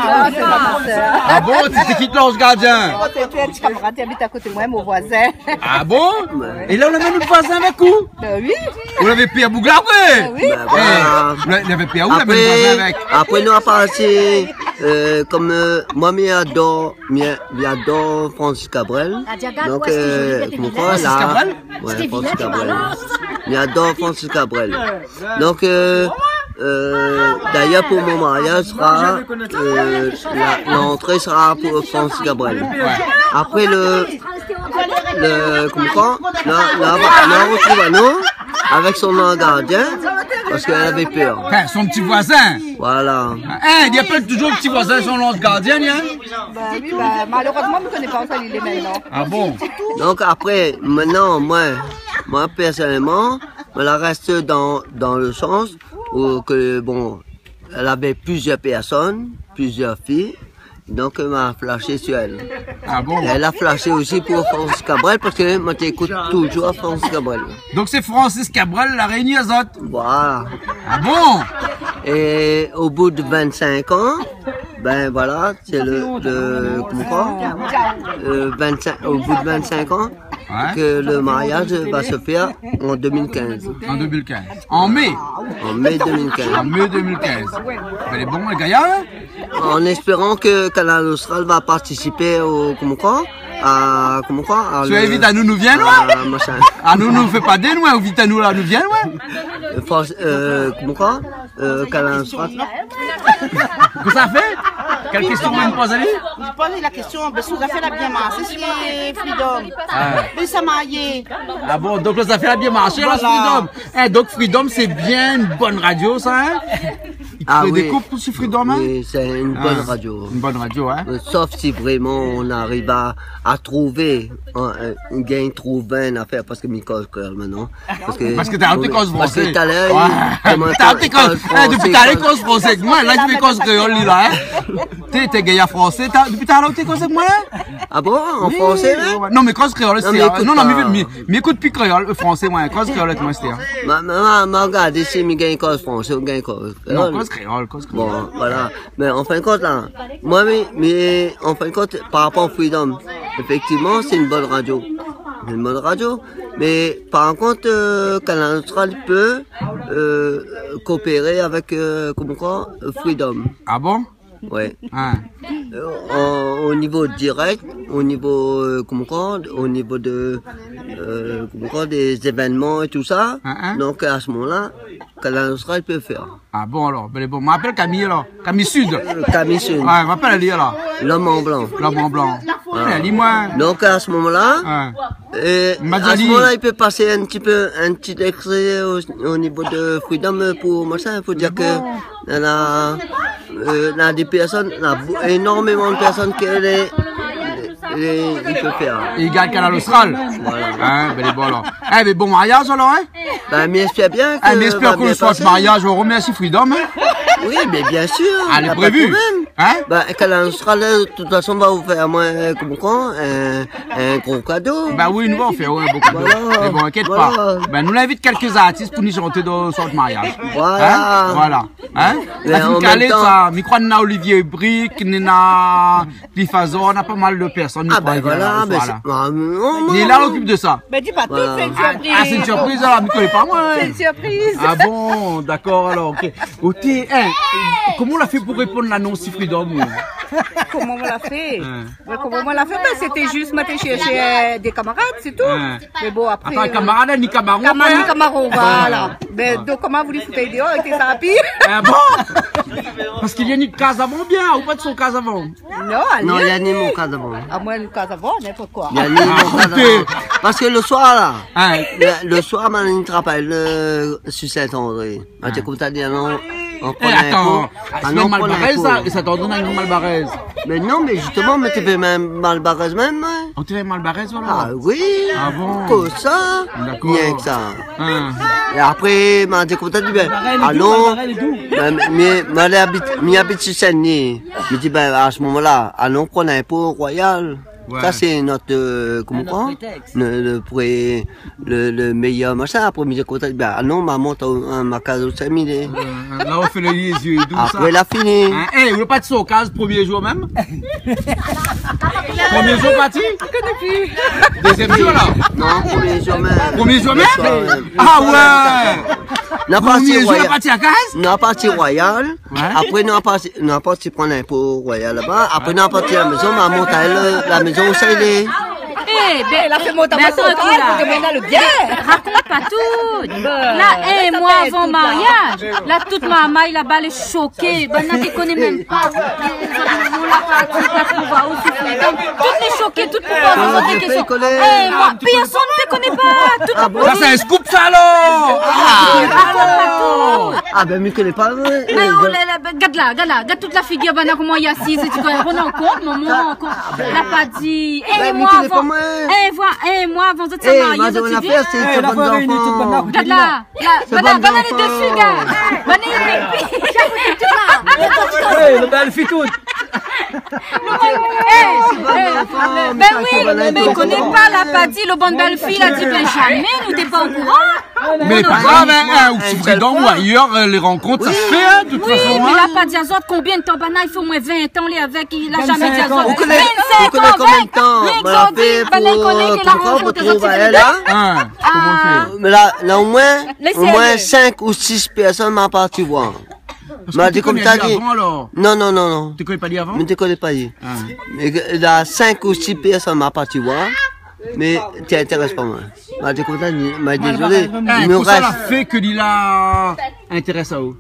B: Ah bon, c'était qui l'ange gardien?
H: C'était un petit camarade qui habite à côté de moi, mon voisin.
B: Ah bon? Et là, on a même notre voisin avec vous?
H: Ben oui.
B: Vous l'avez payé à Bougla, oui?
H: Oui.
G: Ben, voilà.
B: Vous l'avez payé à où, la même voisin avec?
G: Après, nous, à passer, euh, comme, euh, moi, j'adore, j'adore Francis Cabrel. Donc, euh, comment quoi,
B: Francis
G: là?
B: Cabrel?
G: Ouais, Francis Cabrel. J'adore Francis Cabrel. Donc, euh, euh, d'ailleurs, pour mon mariage, sera, euh, la- l'entrée sera pour Francis Cabrel. Après, le, le, comment quoi, là, là, là, on retrouve à nous, avec son ange gardien, parce qu'elle avait peur.
B: Enfin, son petit voisin.
G: Voilà.
B: Hein, il y a pas toujours petit voisin, son ange gardien, hein?
H: Ben oui, ben, malheureusement, je ne connais pas encore il est maintenant.
B: Ah bon?
G: Donc après, maintenant, moi, moi personnellement, je la reste dans, dans le sens où que, bon, elle avait plusieurs personnes, plusieurs filles, donc elle m'a flashé sur elle.
B: Ah bon?
G: Et elle a flashé aussi pour Francis Cabrel, parce que moi j'écoute toujours Francis Cabrel.
B: Donc c'est Francis Cabrel, la réunie azote.
G: Voilà.
B: Ah bon?
G: Et au bout de vingt-cinq ans, ben voilà, c'est le, le, comment quoi, euh, vingt-cinq, au bout de vingt-cinq ans,
B: Ouais.
G: que le mariage va se faire en deux mille quinze.
B: En deux mille quinze. En mai?
G: En mai deux mille quinze.
B: En mai deux mille quinze. Elle est bon, le gaillard, hein?
G: En espérant que Canal Austral va participer au, comment quoi, à, comment quoi, à
B: Tu
G: le-
B: invites à nous, nous viens,
G: à
B: ouais?
G: machin.
B: Ah, nous, nous fait pas des loin, invite à nous, là, nous viens, ouais?
G: Euh, force- euh, comment quoi, euh, Canal Austral.
B: Qu'est-ce que ça fait? Quelle question vous me posez?
H: Je pose la question, ben, si vous avez fait la bien massée, c'est Freedom.
B: Ah.
H: Mais ça m'a aillé.
B: Ah bon, donc là, ça fait bien marcher, là,
H: Voilà.
B: Freedom. Eh, donc Freedom, c'est bien une bonne radio, ça, hein? Il
G: Ah
B: fait
G: oui.
B: des coupes sur Freedom, hein?
G: Oui, c'est une bonne
B: Ah.
G: radio.
B: Une bonne radio, hein?
G: Euh, Sauf si vraiment on arrive à, à trouver, un, un, un gain trouver une affaire, parce que m'y cause cœur maintenant. Parce que,
B: Parce que t'as un cause
G: Parce que
B: français.
G: tout à l'heure,
B: Ouais.
G: il- comment
B: T'as un
G: cause
B: cause, eh, depuis t'as les
G: français,
B: causes français avec moi, là, je fais cause créole, là, hein? T'es, t'es gaillard français, t'as, depuis t'as là, t'es cause avec moi, hein?
G: Ah bon, en
B: Oui,
G: français,
B: ouais,
G: là?
B: ouais. Non, mais cause créole,
G: Non,
B: c'est,
G: mais
B: euh,
G: écoute
B: non, non,
G: pas.
B: mais, mais, mais écoute plus créole, euh, français, ouais, cause créole avec moi, c'était, hein?
G: Ma, ma, ma, regarde, si m'y gagne cause français ou gagne cause
B: Non,
G: créole.
B: cause créole, cause créole.
G: Bon, voilà. Mais en fin de compte, là, moi, mais, mais en fin de compte, par rapport au Freedom, effectivement, c'est une bonne radio. C'est une bonne radio. Mais par contre, euh, Canal Austral peut euh, coopérer avec, euh, comment quoi, Freedom.
B: Ah bon?
G: Ouais.
B: Hein.
G: Euh, en- au niveau direct, au niveau, euh, comment quoi, au niveau de, euh, comment quoi, des événements et tout ça.
B: Hein, hein.
G: Donc à ce moment-là, Canal Austral peut faire.
B: Ah bon, alors, ben, bon, m'appelle Camille, alors. Camille Sud.
G: Euh, Camille Sud.
B: Ouais, m'appelle Ali, alors.
G: L'homme en blanc.
B: L'homme en blanc.
G: Voilà.
B: Ouais, dis-moi.
G: Donc à ce moment-là,
B: Hein.
G: et à
B: Madjali.
G: ce moment-là, il peut passer un petit peu, un petit extrait au, au niveau de Freedom pour machin. Il faut dire que il y en a, euh, il y a des personnes, il y a beau- énormément de personnes qui les, les, il peut faire.
B: Et il gagne Canal Austral.
G: Voilà.
B: Hein, ben, bon, alors. Eh, ben, bon mariage, alors, hein?
G: Ben, mais j'espère bien que.
B: Ah, mais j'espère
G: va
B: qu'on
G: bien
B: le soit
G: passer.
B: ce mariage, on remercie Freedom, hein?
G: Oui, mais bien sûr.
B: Ah, elle est
G: y a pas de
B: prévue.
G: problème.
B: Hein?
G: Ben, Canal Austral, de toute façon, va vous faire, moi, comme quoi, un, un gros cadeau.
B: Bah oui, nous on fait ouais, beaucoup de
G: Voilà.
B: Mais bon, inquiète
G: Voilà.
B: pas. Ben, nous l'invite quelques artistes pour nous chanter dans son mariage.
G: Voilà.
B: Hein? Voilà. Hein?
G: Mais
B: La
G: en
B: fin
G: même
B: calée,
G: temps-
B: ça. Mais crois, on a Olivier Brick, on a Clifazon, on a pas mal de personnes.
G: Ah, ben voilà, mais c'est.
B: voilà.
G: Ah, non,
B: Il est
G: non,
B: là,
G: non.
B: occupe de ça.
H: Ben dis pas tout,
G: Voilà.
H: c'est une
B: Ah,
H: surprise.
B: ah, c'est une surprise, alors, mais connais pas moi. hein.
H: C'est une surprise.
B: Ah bon, d'accord, alors, ok. Ok, hein, comment on l'a fait pour répondre à l'annonce si Freedom?
H: Comment on l'a fait?
B: Hein.
H: Ben, comment on l'a fait? Ben, c'était juste, moi, t'ai cherché euh, des camarades, c'est tout.
B: Hein.
H: Mais bon, après.
B: Attends,
H: euh,
B: camarade, ni camarade.
H: Camarade,
B: hein?
H: camarade, voilà. Ben, donc, comment vous les foutez dehors avec tes thérapies?
B: Ah bon? Parce qu'il y a une case avant bien, ou pas de son case avant?
H: Non, allez.
G: Non, il y a ni mon cas d'avant.
H: À moins le cas avant, n'importe quoi.
G: Il y a ni mon cas
B: écoutez.
G: d'avant. Parce que le soir, là,
B: Hein?
G: le, le soir, man, il te rappelle, euh, sur Saint-André. Ah, tu comme t'as dit, non, on
B: Eh,
G: prenait un
B: attends,
G: coup.
B: ah,
G: Ah
B: c'est
G: non,
B: un
G: on prenait un
B: malbarès,
G: coup.
B: ça, et ça t'en donne un malbarès.
G: Mais non, mais justement, mais tu fais même malbarès même, hein.
B: On dirait malbarès, voilà.
G: Ah oui.
B: Ah bon?
G: Que ça.
B: D'accord.
G: Rien que ça.
B: Hein.
G: Et après, m'a dit, comme t'as dit, ben, ah non, ben, mais, mais, mais, habite, mais habite sur Saint-Denis. Je dis, ben, à ce moment-là, ah non, prenez un pot royal.
A: Ouais.
G: Ça, c'est notre, euh, comment on le, le, le, le, le meilleur machin. Après, me dire, ben, ah non, maman, t'as un macaron de cinq mille.
A: Là, on fait les yeux et tout ça.
G: Après, elle a fini.
A: Hein? Eh, hey, vous n'avez pas de saucage, premier jour même? Premier jour parti? Je connais plus. Deuxième jour, là?
G: Non, premier jour même.
A: Premier jour même?
G: Soir,
A: ah ouais!
G: La partie
A: royale. La partie à case?
G: La partie royale.
A: Ouais.
G: Après, nous avons parti, nous avons parti prendre un pot royal là-bas. Après, nous avons parti à la maison, mais à monter la maison où ça est.
C: Eh, ben, elle a fait monter ma soeur, le bien. Raconte pas tout. Là, eh, moi, avant mariage, là, toute ma maille là-bas, elle est choquée. Ben, là, tu connais même pas. On l'a pas, tu vas pouvoir aussi. Toutes les choquées, toutes les choses, toutes les questions. Eh, moi, personne ne te connaît pas. Tout
G: ah, bon,
A: ça, c'est un scoop, ça, alors.
G: Ah, ah, ben, je ne connais pas.
C: Mais, regarde là, regarde là, regarde toute la figure, ben, comment il y a assise. Tu connais, on en compte, maman, encore. Elle n'a pas dit. Eh, moi, avant. Eh, vois, eh, moi, avant de te marier,
G: je te dis. C'est la bonne enfant.
C: Regarde là, là, banane, banane les deux filles, gars. Banane les deux filles.
F: Eh, le belle fille toute.
C: Ben oui, mais il connaît pas, la pas dit, le bon belle fille, il a dit, ben jamais, nous t'es pas au courant.
A: Mais pas grave, hein, ou Freedom ou ailleurs, les rencontres, ça se fait, hein, de toute façon.
C: Oui, mais la pas dit à Zot, combien de temps, banane, il faut au moins vingt ans, les avec, il a jamais dit à Zot.
G: Vous connaissez combien de temps? Pour trouver elle là?
A: Hein, comment on fait?
G: Mais là, là, au moins, au moins cinq ou six personnes m'ont parti voir. M'a dit comme t'as dit. Non, non, non, non.
A: Tu connais pas dit avant?
G: Je ne te connais pas dit. Mais là, cinq ou six personnes m'ont parti voir. Mais tu n'intéresses pas moi. M'a dit comme t'as dit. M'a dit désolé.
A: Il me reste. Ça fait que il a intéresse à où?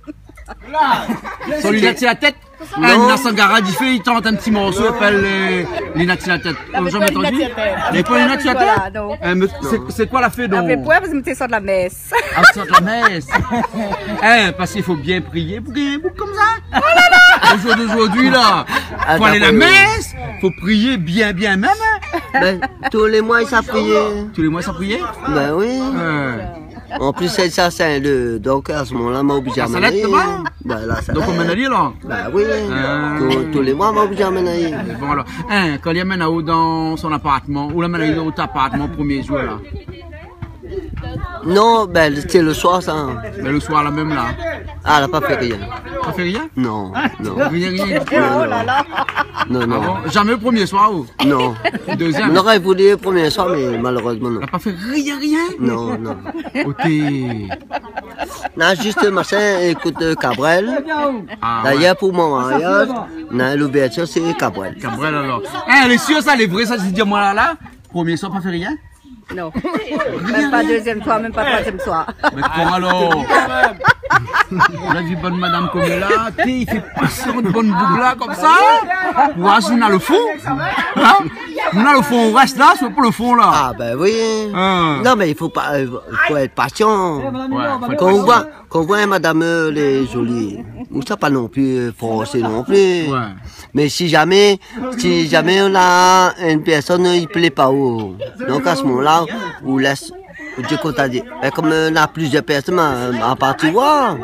A: Son lunette sur la tête? Un Nassangara dit fait, il tente un petit morceau, appelle les lunettes sur la tête. On n'a jamais entendu? Les pas lunettes sur la tête? C'est quoi la fée donc?
K: Avec quoi? Parce que tu sors de la messe.
A: Ah, tu sors de la messe? Hein, parce qu'il faut bien prier pour gagner un bouc comme ça. Oh là là! Au jour d'aujourd'hui, là, faut aller à la messe, faut prier bien, bien même.
G: Ben, tous les mois, il s'est prié.
A: Tous les mois, il s'est prié?
G: Ben oui. En plus, c'est ça, c'est le. Donc, à ce moment-là, m'a obligé à m'en aller.
A: Ben, là, ça donc, on mène aller, là?
G: Ben oui. Euh... Tous les mois, m'a obligé à m'en aller.
A: Bon, alors, hein, quand il amène à haut dans son appartement, ou l'amène à haut dans ton appartement, premier jour, là?
G: Non, ben, c'était le soir, ça.
A: Ben, le soir, là, même, là?
G: Ah, elle n'a pas fait rien.
A: Pas fait rien?
G: Non, non.
A: Rien, rien.
G: Oh là là. Non, non.
A: Ah bon? Jamais le premier soir, ou?
G: Non.
A: Deuxième?
G: On aurait voulu le premier soir, mais malheureusement, non.
A: Elle n'a pas fait rien, rien?
G: Non, non.
A: Ok.
G: Non, juste machin, écoute, Cabrel.
A: Ah,
G: d'ailleurs,
A: ouais.
G: pour mon mariage, non, l'ouverture, c'est Cabrel.
A: Cabrel, alors. Hein, elle est sûre, ça, elle est vraie, ça, je dis, moi, là, là. Premier soir, pas fait rien?
K: Non. Même pas deuxième soir, même pas troisième soir.
A: Mais comment alors? On a vu bonne madame comme elle là, il fait passer une bonne boucle là comme ça. Ouais, on a le fond. Hein? On a le fond, on reste là, c'est pour le fond là.
G: Ah ben oui. Hein. Non mais il faut pas, il faut être patient. Ouais, quand on voit, quand on voit madame elle est jolie, ou ça pas non plus forcé non plus. Ouais. Mais si jamais, si jamais on a une personne, il plaît pas où. Donc à ce moment-là, on laisse. Dieu qu'on t'a dit. Mais comme on a plusieurs personnes à partir voir.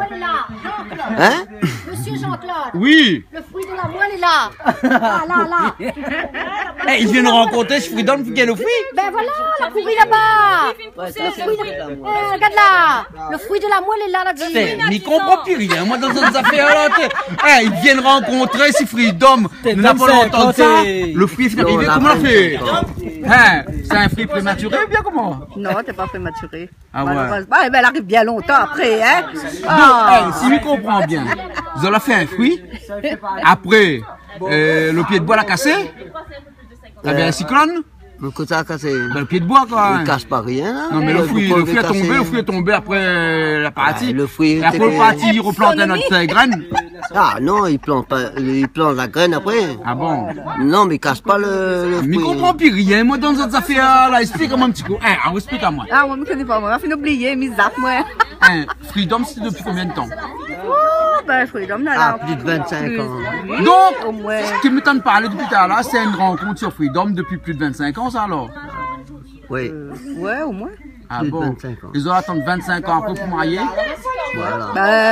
G: Hein?
J: Monsieur Jean-Claude.
A: Oui.
J: Le fruit de la moelle est là. Là, là, là.
A: Hey, ils viennent rencontrer ce fruit d'homme qui est le fruit.
J: Ben voilà, la fruit là-bas. Le fruit de... eh, regarde là. Le fruit de la moelle est là, là.
A: Mais il comprend plus rien. Moi, dans cette affaire-là, hey, ils viennent rencontrer ce fruit d'homme. Nous n'avons pas entendu ça. Le fruit est arrivé. Comment on fait? Hein? C'est un fruit prématuré ou bien comment?
K: Non, t'es pas prématuré.
A: Ah ouais.
K: Eh ben, elle arrive bien longtemps après, hein.
A: Ah. Donc, hey, si je comprends bien, vous avez fait un fruit, après, euh, le pied de bois l'a cassé, t'as bien un cyclone.
G: Le côté a cassé.
A: Ben, le pied de bois, quoi.
G: Il ne casse pas rien, là.
A: Non, mais le fruit, le fruit est tombé, le fruit est tombé après la partie.
G: Ah, le fruit.
A: Et après, le parti, il replante notre graine.
G: Ah, non, il plante pas, il plante la graine après.
A: Ah bon?
G: Non, mais il casse pas le, le fruit.
A: Mais il comprend plus rien, moi, dans cette affaire-là. Explique-moi un petit coup. Hein, explique à moi.
K: Ah, moi, je ne connais pas, moi. Je vais oublier, mes zappes, moi.
A: Hein, Freedom, c'est depuis combien de temps?
K: Oh, ben, Freedom, là, là.
G: Ah, plus de vingt-cinq ans.
A: Donc, ce qui m'étonne de parler depuis tout à l'heure, c'est une rencontre sur Freedom depuis plus de vingt-cinq ans, ça, alors?
G: Oui.
K: Euh, ouais, au moins.
A: Ah bon? Ils ont attendu vingt-cinq ans après pour marier?
G: Voilà.
K: Ben,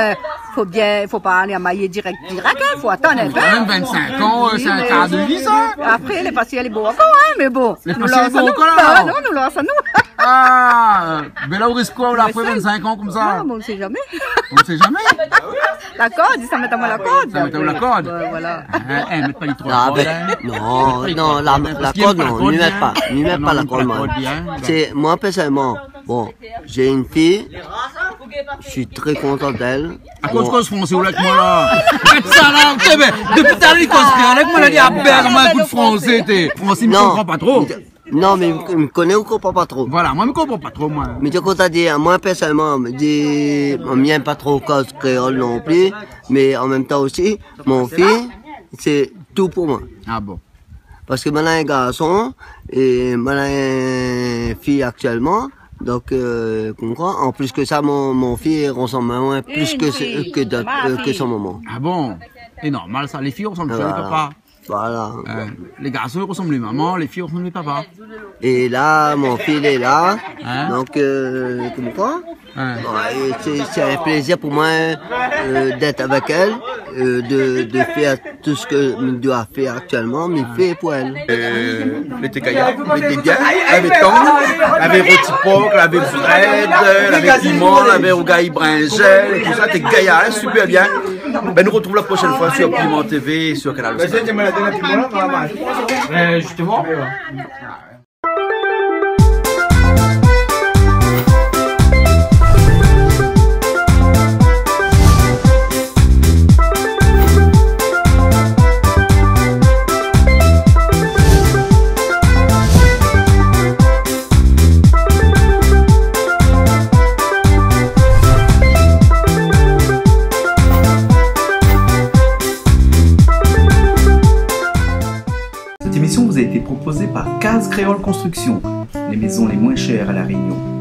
K: faut bien, faut pas aller à mailler direct, direct, il faut attendre un peu.
A: Quand même vingt-cinq ans, c'est un quart de vie, ça.
K: Après, les patients, les beaux encore, hein, mais bon.
A: Les
K: nous
A: patients, les beaux encore,
K: là.
A: là.
K: Non, nous lançons nous.
A: Ah, mais là, on risque quoi, là, après vingt-cinq ans, comme ça?
K: Non, mais on ne sait jamais.
A: On ne sait jamais.
K: La corde, ça met à moi la corde.
A: Ça met à moi la corde.
K: Voilà.
A: Eh, mais pas les trois.
G: Ah, ben, non, non, la, la corde, non, n'y met pas, n'y met pas la corde, moi. C'est, moi, personnellement, bon, j'ai une fille, je suis très content d'elle.
A: À cause qu'on se français ou avec moi, là? Faites ça, là, ok, mais depuis tout à l'heure, il construit avec moi, il a dit, ah, ben, moi, un coup de français, t'es. Français, il me comprend pas trop.
G: Non, mais il me connaît ou comprend pas trop.
A: Voilà, moi, il me comprend pas trop, moi.
G: Mais tu comptes à dire, moi, personnellement, me dit, on m'aime pas trop cause créole non plus, mais en même temps aussi, mon fils, c'est tout pour moi.
A: Ah bon?
G: Parce que maintenant, un garçon, et maintenant, une fille actuellement, donc, euh, comprends? En plus que ça, mon, mon fils ressemble à moi plus que, que, que, euh, que son maman.
A: Ah bon? C'est normal, ça, les filles ressemblent plus à
G: Voilà.
A: les papas.
G: Voilà.
A: Euh, les garçons ressemblent les mamans, les filles ressemblent les papas.
G: Et là, mon fils est là.
A: Hein?
G: Donc, euh, comme quoi?
A: Hein?
G: Ouais, c'est c'est un plaisir pour moi euh, d'être avec elle, euh, de, de faire tout ce que je dois faire actuellement, mais fait pour elle.
B: Euh, elle était gaillard, elle était bien, elle avait thon, elle avait rôti porc, elle avait bread, elle avait piment, elle avait rougaille bringel, et tout ça, elle était gaillard, hein, super bien. Ben, nous retrouvons la prochaine fois sur Piment T V et sur Canal O.
F: Euh, justement.
L: Cette émission vous a été proposée par Case Créole Construction, les maisons les moins chères à La Réunion.